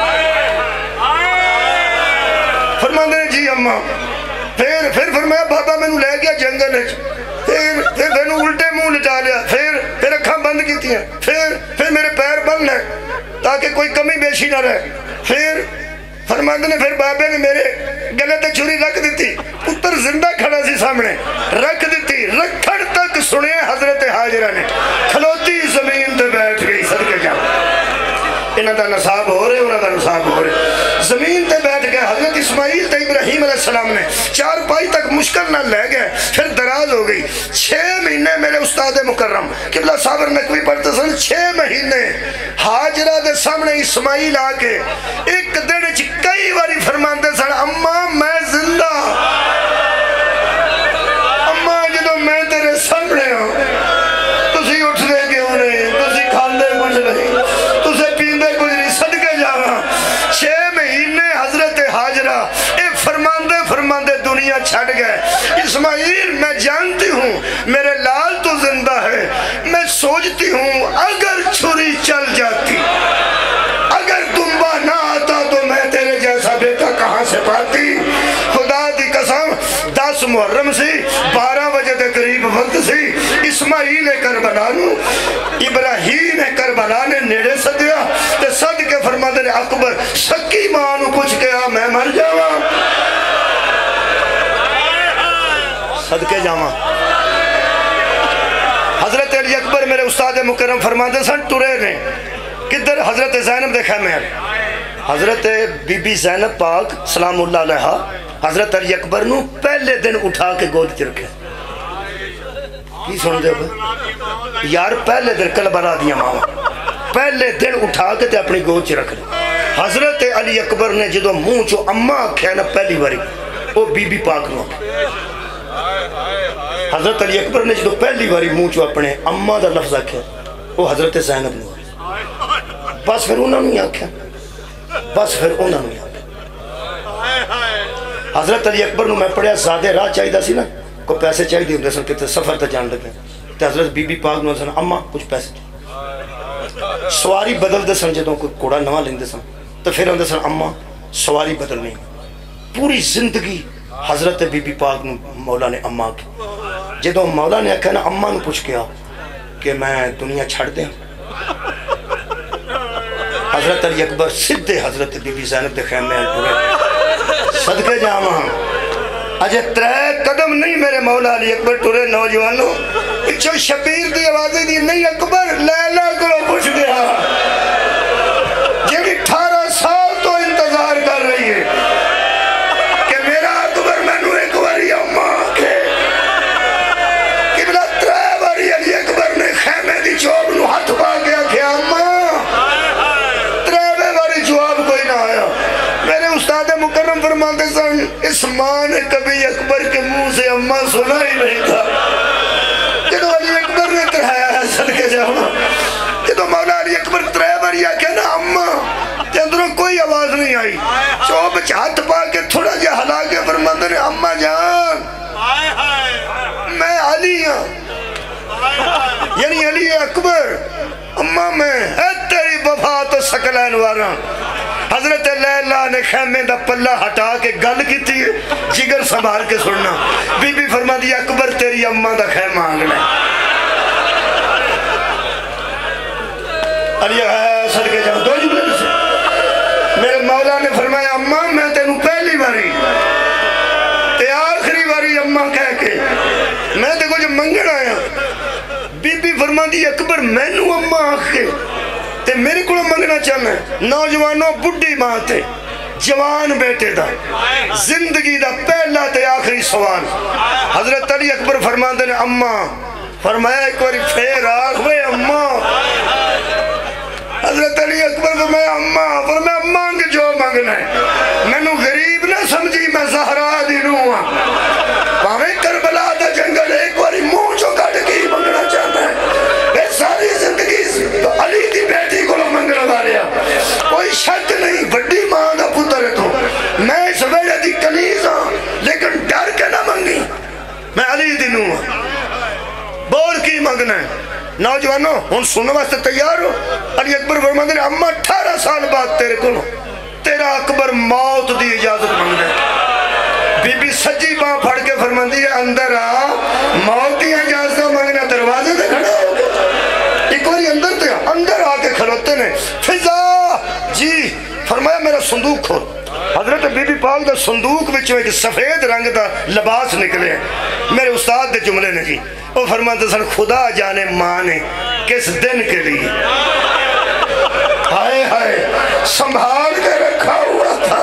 فرماندے نے جی اماں. پھر پھر فرمایا بابا میں نو لے گیا جنگل ہے پھر پھر میں نو الٹے منہ لٹا لیا پھر پھر اکھاں بند کی ہیں پھر پھر میرے پیر بند ہے تاکہ کوئی کمی بیشی نہ رہے. پھر فرماندے نے پھر بابے نے میرے گلے تے چھری رکھ دیتی پتر زندہ کھڑا سی سامنے رکھ دیتی رکھڑ تک سنے حضرت حاجرہ نے کھلوتی زمین تے بیٹھ گئی. صدقے جا انہاں دا نصاب ہو رہے انہاں دا نصاب ہو رہے زمین تے بیٹھ گئے. حضرت اسماعیل تے ابراہیم علیہ السلام نے چار پائی تک مشکل نہ لے گئے پھر دراز ہو گئی. چھ مہینے میرے استاد مکرم قبلہ صابر نقوی پڑھتے سن چھ مہینے حاجرہ دے سامنے اسماعیل آ کے ایک دن چ کئی باری فرماندے سن اماں میں زندہ اماں جدو میں تیرے سامنے ہوں تسی اٹھ دے کیوں نہیں تسی کھاندے کچھ نہیں تسی پیندے کچھ نہیں. صدقے جاواں چھ مہینے حضرت حاجرہ اے فرماندے فرماندے دنیا چھڑ گئے. اسماعیل میں جانتی ہوں میرے لال تو زندہ ہے میں سوچتی ہوں اگر چھری چل جاتی اگر دنبا نہ آتا تو میں تیرے جیسا بیٹا کہاں سے پاتی. خدا دی قسم دس محرم سی بارہ بجے دے قریب وقت سی اسماعیل کربلا نو ابراہیم کربلا نے نیڑے سدیا تے صد کے فرماندے نے اکبر سکی ماں نو پوچھ کے آ میں مر جاواں. صدقے جاواں حضرت علی اکبر میرے استاد مکرم فرماندے سن ٹرے نے کدھر حضرت زینب دے خیمے ہیں. حضرت بی بی زینب پاک سلام اللہ علیہ حضرت علی اکبر نو پہلے دن اٹھا کے گود چ رکھے. کی سن دے یار پہلے دن کربلا دیاں ماں پہلے دن اٹھا کے تے اپنی گود چ رکھ لے. حضرت علی اکبر نے جدو منہ چو اماں آکھیا نا پہلی باری وہ بی بی پاک نو حضرت علی اکبر نے جدو پہلی باری منہ چو اپنے اماں دا لفظ آکھیا وہ حضرت زینب نو بس پھر انہوں نے آکھیا بس پھر انہوں نے آکھیا. حضرت علی اکبر نو میں پڑھیا زیادہ راہ چاہی دا سی نا کو پیسے چاہی دی سن کتے سفر تے جان لگے تے حضرت بی بی پاک نو سن اماں کچھ پیسے سواری بدل دے سن جدوں کوئی کوڑا نواں لیندے سن تو پھر آندے سن اما سواری بدلنی. پوری زندگی حضرت بی بی پاک نو مولا نے اما کی. جدوں مولا نے آکھیا نا اما نو پوچھ کے آ کہ میں دنیا چھڑ دیں, حضرت علی اکبر سدھے حضرت بی بی زینب دے خیمے ٹرے. صدقے جاواں اجے ترے قدم نہیں میرے مولا علی اکبر ٹرے نوجوانوں, پچھو شبیر دی آوازیں دی نہیں اکبر لیلا کو پوچھ گیا جیڑی اٹھارہ سال تو انتظار کر رہی ہے کہ میرا اکبر مینوں ایک باری اما کے قبلہ ترے باری علی اکبر نے خیمے دی چوب نو ہاتھ پا کے آکھیا اما. ترے باری جواب کوئی نہ آیا. میرے استاد مکرم فرماتے سن اس ماں نے کبھی اکبر کے منہ سے اما سنا ہی نہیں تھا. جدو علی اکبر نے ترہایا ہے صدقے جاواں, جدو مولا علی اکبر ترے باری آکھیا نا اما تے اندروں کوئی آواز نہیں آئی. چوب ہاتھ پا کے تھوڑا جہا ہلا کے فرماتے نے اما جان میں علی ہوں, یعنی علی اکبر. اما میں اے تیری وفا تو سکلین واراں. حضرت لیلا نے خیمے دا پلہ ہٹا کے گل کی تھی, جگر سنبھال کے سننا. بی بی فرما دی اکبر تیری اماں دا خیمہ آنگنا ہے. علی ہے صدقے جاؤں دو جملے سے میرے مولا نے فرمایا اماں میں تینوں پہلی باری تے آخری باری اماں کہہ کے میں تے کچھ منگن آیا. بی بی فرما دی اکبر مینوں اماں آکھ کے تے میرے کو منگنا چاہنا ہے. نوجوانوں بڑھی ماں تے جوان بیٹے دا زندگی دا پہلا تے آخری سوال. حضرت علی اکبر فرما دے نے اماں, فرمایا ایک باری پھر آخ وے اماں. حضرت علی اکبر فرمایا اماں, فرمایا اماں کے جو منگنا ہے. میں نو غریب نہ سمجھی, میں زہرا دی نوں ہاں. پاویں کربلا دا جنگل ایک باری منہ جو کٹ کے منگنا چاہتا ہے. میں ساری زندگی علی دی بیٹی کو منگنا ماریا, کوئی شک نہیں. بڑی ماں دا پتر ہے تو میں اس ویلے دی کنیز ہاں, لیکن ڈر کے نہ منگی, میں علی دی نوں ہاں. بول کی منگنا ہے نوجوانوں ہن سننے واسطے تیار ہو. علی اکبر فرماتے ہیں اما اٹھارہ سال بعد تیرے کو تیرا اکبر موت دی اجازت منگنا ہے. بی بی سجی باں پھڑ کے فرماتی ہے اندر آ, موت دی اجازت منگنا. دروازے تے کھڑا ہو ایک باری اندر تے اندر آ کے کھلوتے نے. فضا جی فرمایا میرا صندوق کھول. حضرت بی بی پاک دا صندوق وچوں ایک سفید رنگ دا لباس نکلے. میرے استاد دے جملے نے جی وہ فرماتے سن خدا جانے ماں نے کس دن کے لیے ہائے ہائے سنبھال کے رکھا ہوا تھا.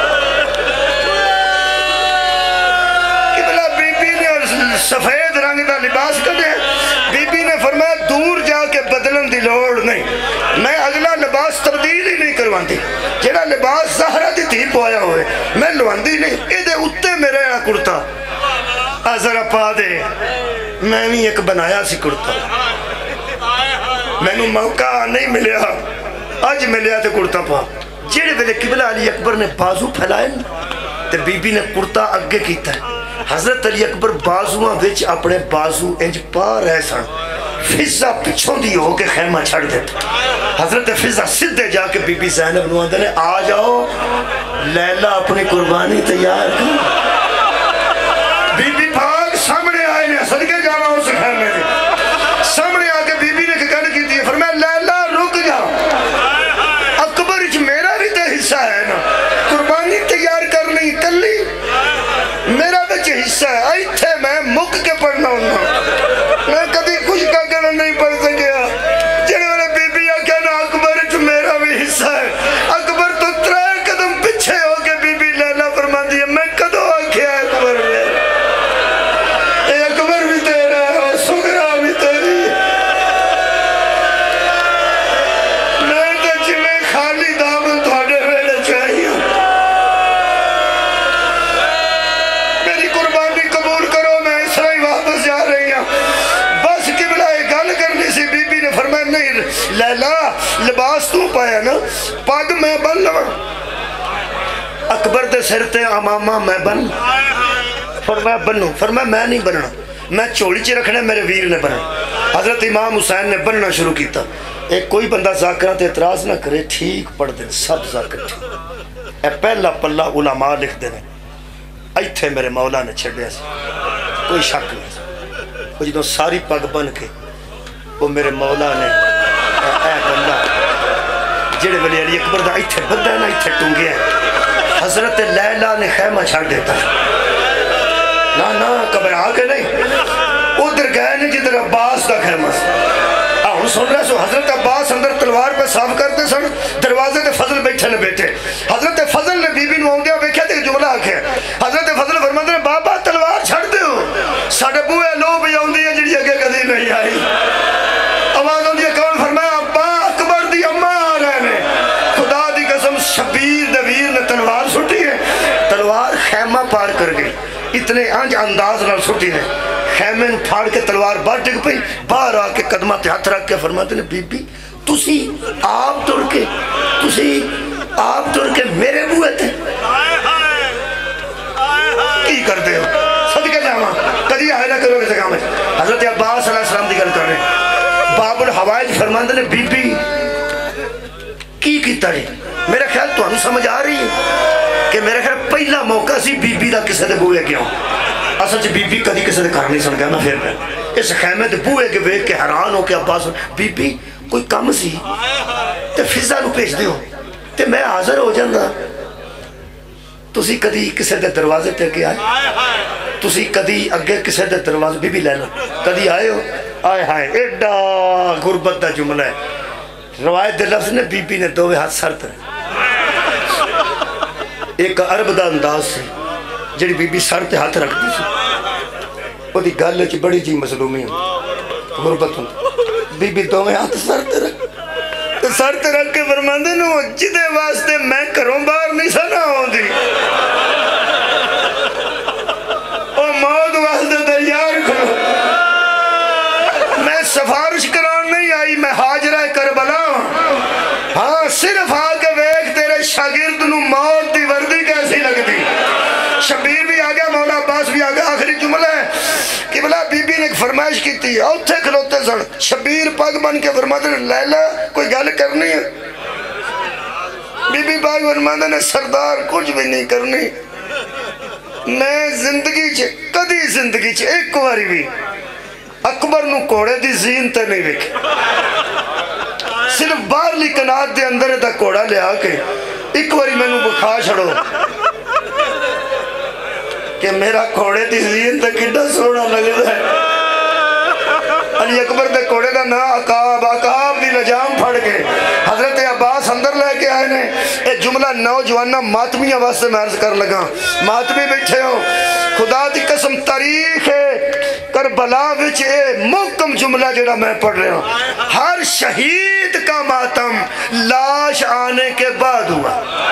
قبلہ بی بی نے اور سفید رنگ دا لباس کڑے. بی بی نے فرمایا دور جا کے بدلن دی لوڑ نہیں, میں اگلا لباس تبدیل ہی نہیں کرواندی. جڑا لباس زہرا دی تھی پوایا ہوئے میں لواندی نہیں. اے دے اتے میرے اڑا کرتا ذرا پا دے. میں بھی ایک بنایا سی کرتا, میں نو موقع نہیں ملیا, اج ملیا تے کرتا پا. جیڑے ویلے قبلہ علی اکبر نے بازو پھیلائے تے بی بی نے کرتا اگے کیتا ہے. حضرت علی اکبر بازوਆਂ وچ اپنے بازو انج پا رہے سن. فضا پچھوں دی ہو کے خیمہ چھڑ دیتا. حضرت فضا سدھے جا کے بی بی زینب نو آندے نے آ جاؤ لیلا اپنی قربانی تیار کر. بی بی پاک سامنے آئے نے صدقے جانا اس خیمے دے سامنے آ کے بی بی نے گل کی تھی. فرمایا لیلا رک جا, اکبر اچ میرا بھی تے حصہ ہے نا, قربانی تیار کرنی کلی میرا بچ حصہ ہے. ایتھے میں مک کے پڑھنا ہونا, میں کبھی کچھ کا کرنا نہیں پڑھ سکیا. جڑے والے بی بی آکھیا نا اکبر اچ میرا بھی حصہ ہے. اکبر تو ترے قدم پیچھے ہو کے بی بی لیلا فرماندی ہے میں کدو آکھیا اکبر میں لیلا لباس تو پایا نا, پاگ میں بن لوا. اکبر دے سر تے امامہ میں بن. فرمایا بنو. فرمایا میں نہیں بننا. میں چولی چ رکھنا میرے ویر نے بنا. حضرت امام حسین نے بننا شروع کیتا. ایک کوئی بندہ ذاکرات اعتراض نہ کرے, ٹھیک پڑھ دیں سب ذاکر ٹھیک. اے پہلا پلہ علماء لکھ دیں ایتھے میرے مولا نے چھڑیا سی, کوئی شک نہیں. وہ جدوں ساری پگ بن کے وہ میرے مولا نے اے بندہ جڑے ولی علی اکبر دا ایتھے بندہ ہے نا ایتھے ٹونگیا ہے, حضرت لیلہ نے خیمہ چھڑ دیتا ہے. نا نا گھبرا کے نہیں, ادھر گئے نہیں جدھر عباس دا خیمہ سی. ہوں سن رہے سو حضرت عباس اندر تلوار پہ صاف کرتے سن, دروازے تے فضل بیٹھے نے بیٹھے. حضرت فضل نے بی بی نو آؤندیا ویکھیا تے جملہ آکھیا. حضرت فضل فرماندے نے بابا تلوار چھڑ دیو, ساڈے بوئے لو پئی آوندی ہے جڑی اگے کدی نہیں آئی. آواز آوندی ہے کون؟ فرمایا ابا اکبر دی اماں آ رہے نے. خدا دی قسم شبیر دے ویر نے تلوار سٹی ہے, تلوار خیمہ پار کر گئی. اتنے انج انداز نال سٹی نے, خیمے پھاڑ کے تلوار باہر ڈگ پئی. باہر آ کے قدمہ تے ہاتھ رکھ کے فرماتے نے بی بی تسی آپ ٹر کے تسی آپ ٹر کے میرے بوئے تھے کی کر دے ہو؟ صدقے جاواں کدی آئے نہ کرو گے جگہ میں. حضرت عباس علیہ السلام دی گل کر رہے ہیں. باب الحوائج فرماتے نے بی بی کی کیتا ہے؟ میرا خیال تو ہم سمجھ آ رہی ہے کہ میرا خیال پہلا موقع سی بی بی دا کسے دے بوئے کیوں. اصل چ بی بی کدی کسے دے گھر نہیں سن گیا نا. پھر پہ اس خیمے تے بوئے کے ویکھ کے حیران ہو کے عباس بی بی کوئی کم سی تے فضا نو بھیج دیو تے میں حاضر ہو جاندا. تسی کدی کسے دے دروازے تے اگے آئے؟ تسی کدی اگے کسے دے دروازے بی بی لینا کدی آئے ہو؟ آئے ہائے ایڈا غربت دا جملہ ہے. روایت دے لفظ نے بی بی نے دووے ہاتھ سر تے, ایک عرب دا انداز سی جڑی بی بی سر تے ہاتھ رکھ دی سی. وہ دی گل چ بڑی جی مظلومی ہوں غربت ہوں. بی بی دوویں ہاتھ سر تے رکھ تے سر تے رکھ کے فرماندے نو جدے واسطے میں گھروں باہر نہیں سنا ہوندی او موت واسطے تیار کھلو. میں سفارش کران نہیں آئی, میں حاجرہ کربلا. ہاں صرف آ کے ویکھ تیرے شاگرد نو موت دی وردی کیسی لگتی. شبیر بھی آ گیا, مولا عباس بھی آ گیا. آخری جملہ ہے کہ بلا بی بی نے ایک فرمائش کی تھی, اوتھے کھلوتے سن. شبیر پاک بن کے فرماتے نے لیلہ کوئی گل کرنی ہے؟ بی بی پاک فرماتے نے سردار کچھ بھی نہیں کرنی. میں زندگی چ کدی زندگی چ ایک واری بھی اکبر نو کوڑے دی زین تے نہیں ویکھی. صرف باہرلی کنات دے اندر دا کوڑا لیا کے ایک واری میں نو بکھا چھڑو کہ میرا کوڑے دی زین تے کڈا سونا لگتا ہے. علی اکبر دے کوڑے دا نا عقاب, عقاب دی لجام پھڑ کے حضرت عباس اندر لے کے آئے نے. اے جملہ نوجوانہ ماتمیہ واسطے میں عرض کر لگا. ماتمی بیٹھے ہو, خدا دی قسم تاریخ کربلا وچ اے محکم جملہ جڑا میں پڑھ رہا ہوں. ہر شہید کا ماتم لاش آنے کے بعد ہوا.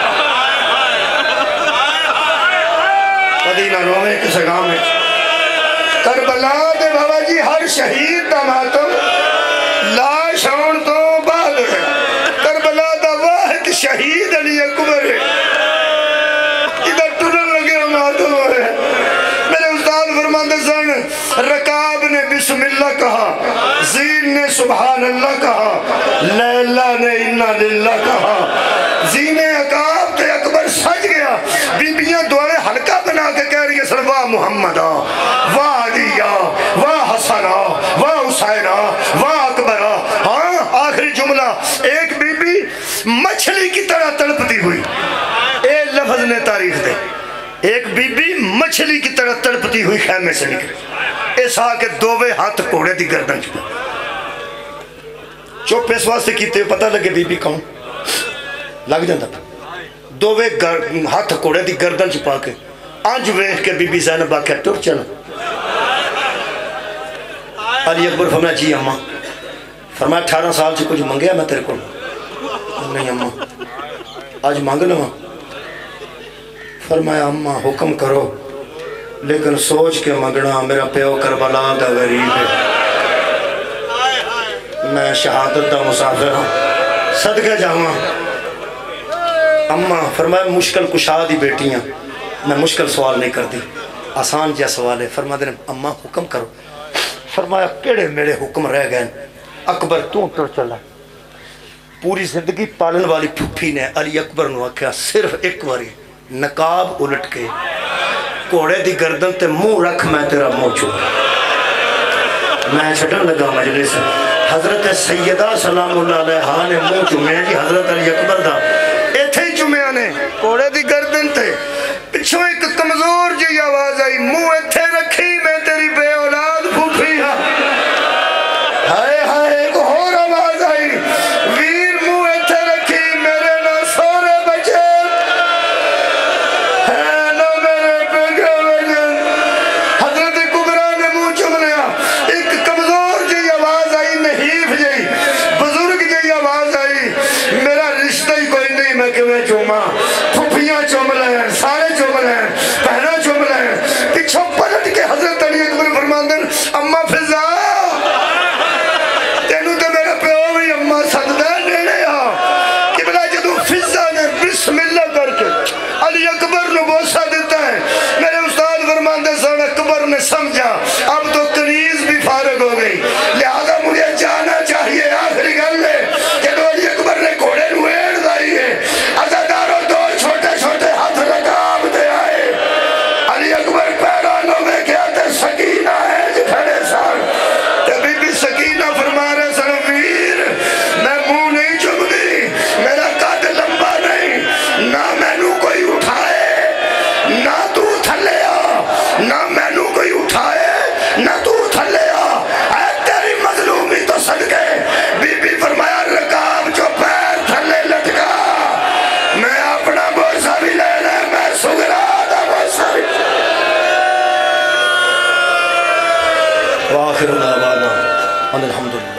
مدینہ روے کسے گاؤں میں کربلا دے بابا جی ہر شہید دا ماتم لاش آن تو بعد ہے. کربلا دا واحد شہید علی اکبر ہے. ادھر ٹرن لگے ماتم ہے. میرے استاد فرماندے سن رکاب نے بسم اللہ کہا, زین نے سبحان اللہ کہا, لیلہ نے انا للہ کہا. زین عقاب تے اکبر سج گیا. بیبیاں دوارے حلقہ بنا کے کہہ رہی ہے سر واہ محمد واہ علی واہ حسن واہ حسین واہ اکبر. ہاں آخری جملہ ایک بی بی مچھلی کی طرح تڑپتی ہوئی. اے لفظ نے تاریخ دے, ایک بی بی مچھلی کی طرح تڑپتی ہوئی خیمے سے نکلے. اس آ کے دووے ہاتھ کوڑے دی گردن چھپا. چپ اس واسطے کیتے پتہ لگے بی بی کون لگ جاتا. دووے ہاتھ کوڑے دی گردن چھپا کے انج ویکھ کے بی بی زینب آکھیا ٹر چل. علی اکبر فرمایا جی اماں. فرمایا اٹھارہ سال سے کچھ منگیا میں تیرے کو؟ نہیں اماں آج مانگ لوں. فرمایا اماں حکم کرو لیکن سوچ کے منگنا, میرا پیو کربلا دا غریب ہے, میں شہادت دا مسافر ہوں, صدقے جاواں. اماں فرمایا مشکل کشا دی بیٹیاں, میں مشکل سوال نہیں کرتی. آسان جا سوال ہے. فرما دے اما حکم کرو. فرمایا کیڑے میرے حکم رہ گئے. اکبر تو ٹر چلا. پوری زندگی پالن والی پھپھی نے علی اکبر نو آکھیا صرف ایک باری نقاب الٹ کے گھوڑے دی گردن تے منہ رکھ میں تیرا منہ چھوڑ. میں چھٹن لگا مجلس. حضرت سیدہ سلام اللہ علیہ نے منہ چومیا جی حضرت علی اکبر دا ایتھے ہی چومیا نے گھوڑے دی گردن تے. پچھوں ایک کمزور جی آواز آئی منہ ایتھے رکھی میں تیری بے اولاد پھوپھی ہاں. ہائے ہائے ایک اور آواز آئی ویر منہ ایتھے رکھی میرے نہ سورے بچے ہے نہ میرے بیگے بچے. حضرت کبرا نے منہ چوم لیا. ایک کمزور جی آواز آئی نحیف جی بزرگ جی آواز آئی میرا رشتہ ہی کوئی نہیں میں کیوں چوما. پھوپھیاں چوم لیں سارے چوم لیں پہنا چوم لیں. پچھو پلٹ کے حضرت علی اکبر فرماندن اما فضا تینو تو میرا پیو بھی اما سجدہ نیڑے آ. قبلہ جدو فضا نے بسم اللہ کر کے علی اکبر نے بوسہ دیتا ہے میرے استاد فرماندے سن اکبر نے سمجھا اب تو کنیز بھی فارغ ہو گئی لہذا مجھے جانا چاہیے. آخری گل ہے جدو علی اکبر نے گھوڑے نو ایڑ دائی ہے عزاداروں دو چھوٹے چھوٹے ہاتھ رکاب دے آئے. علی اکبر پیرانوں میں کیا تے سکینہ ہے جو کھڑے سان تے بی بی سکینہ فرما رہے سن ویر میں منہ نہیں چم دی میرا قد لمبا نہیں نہ میں نو کوئی اٹھائے نہ تو تھلے آ نہ میں نو کوئی اٹھائے نہ تو تھلے آ. اے تیری مظلومی تو صدقے بی بی فرمایا رکاب جو پیر تھلے لٹکا میں اپنا بوسہ بھی لے لے میں سگرا دا بوسہ بھی. وآخر دعوانا الحمدللہ.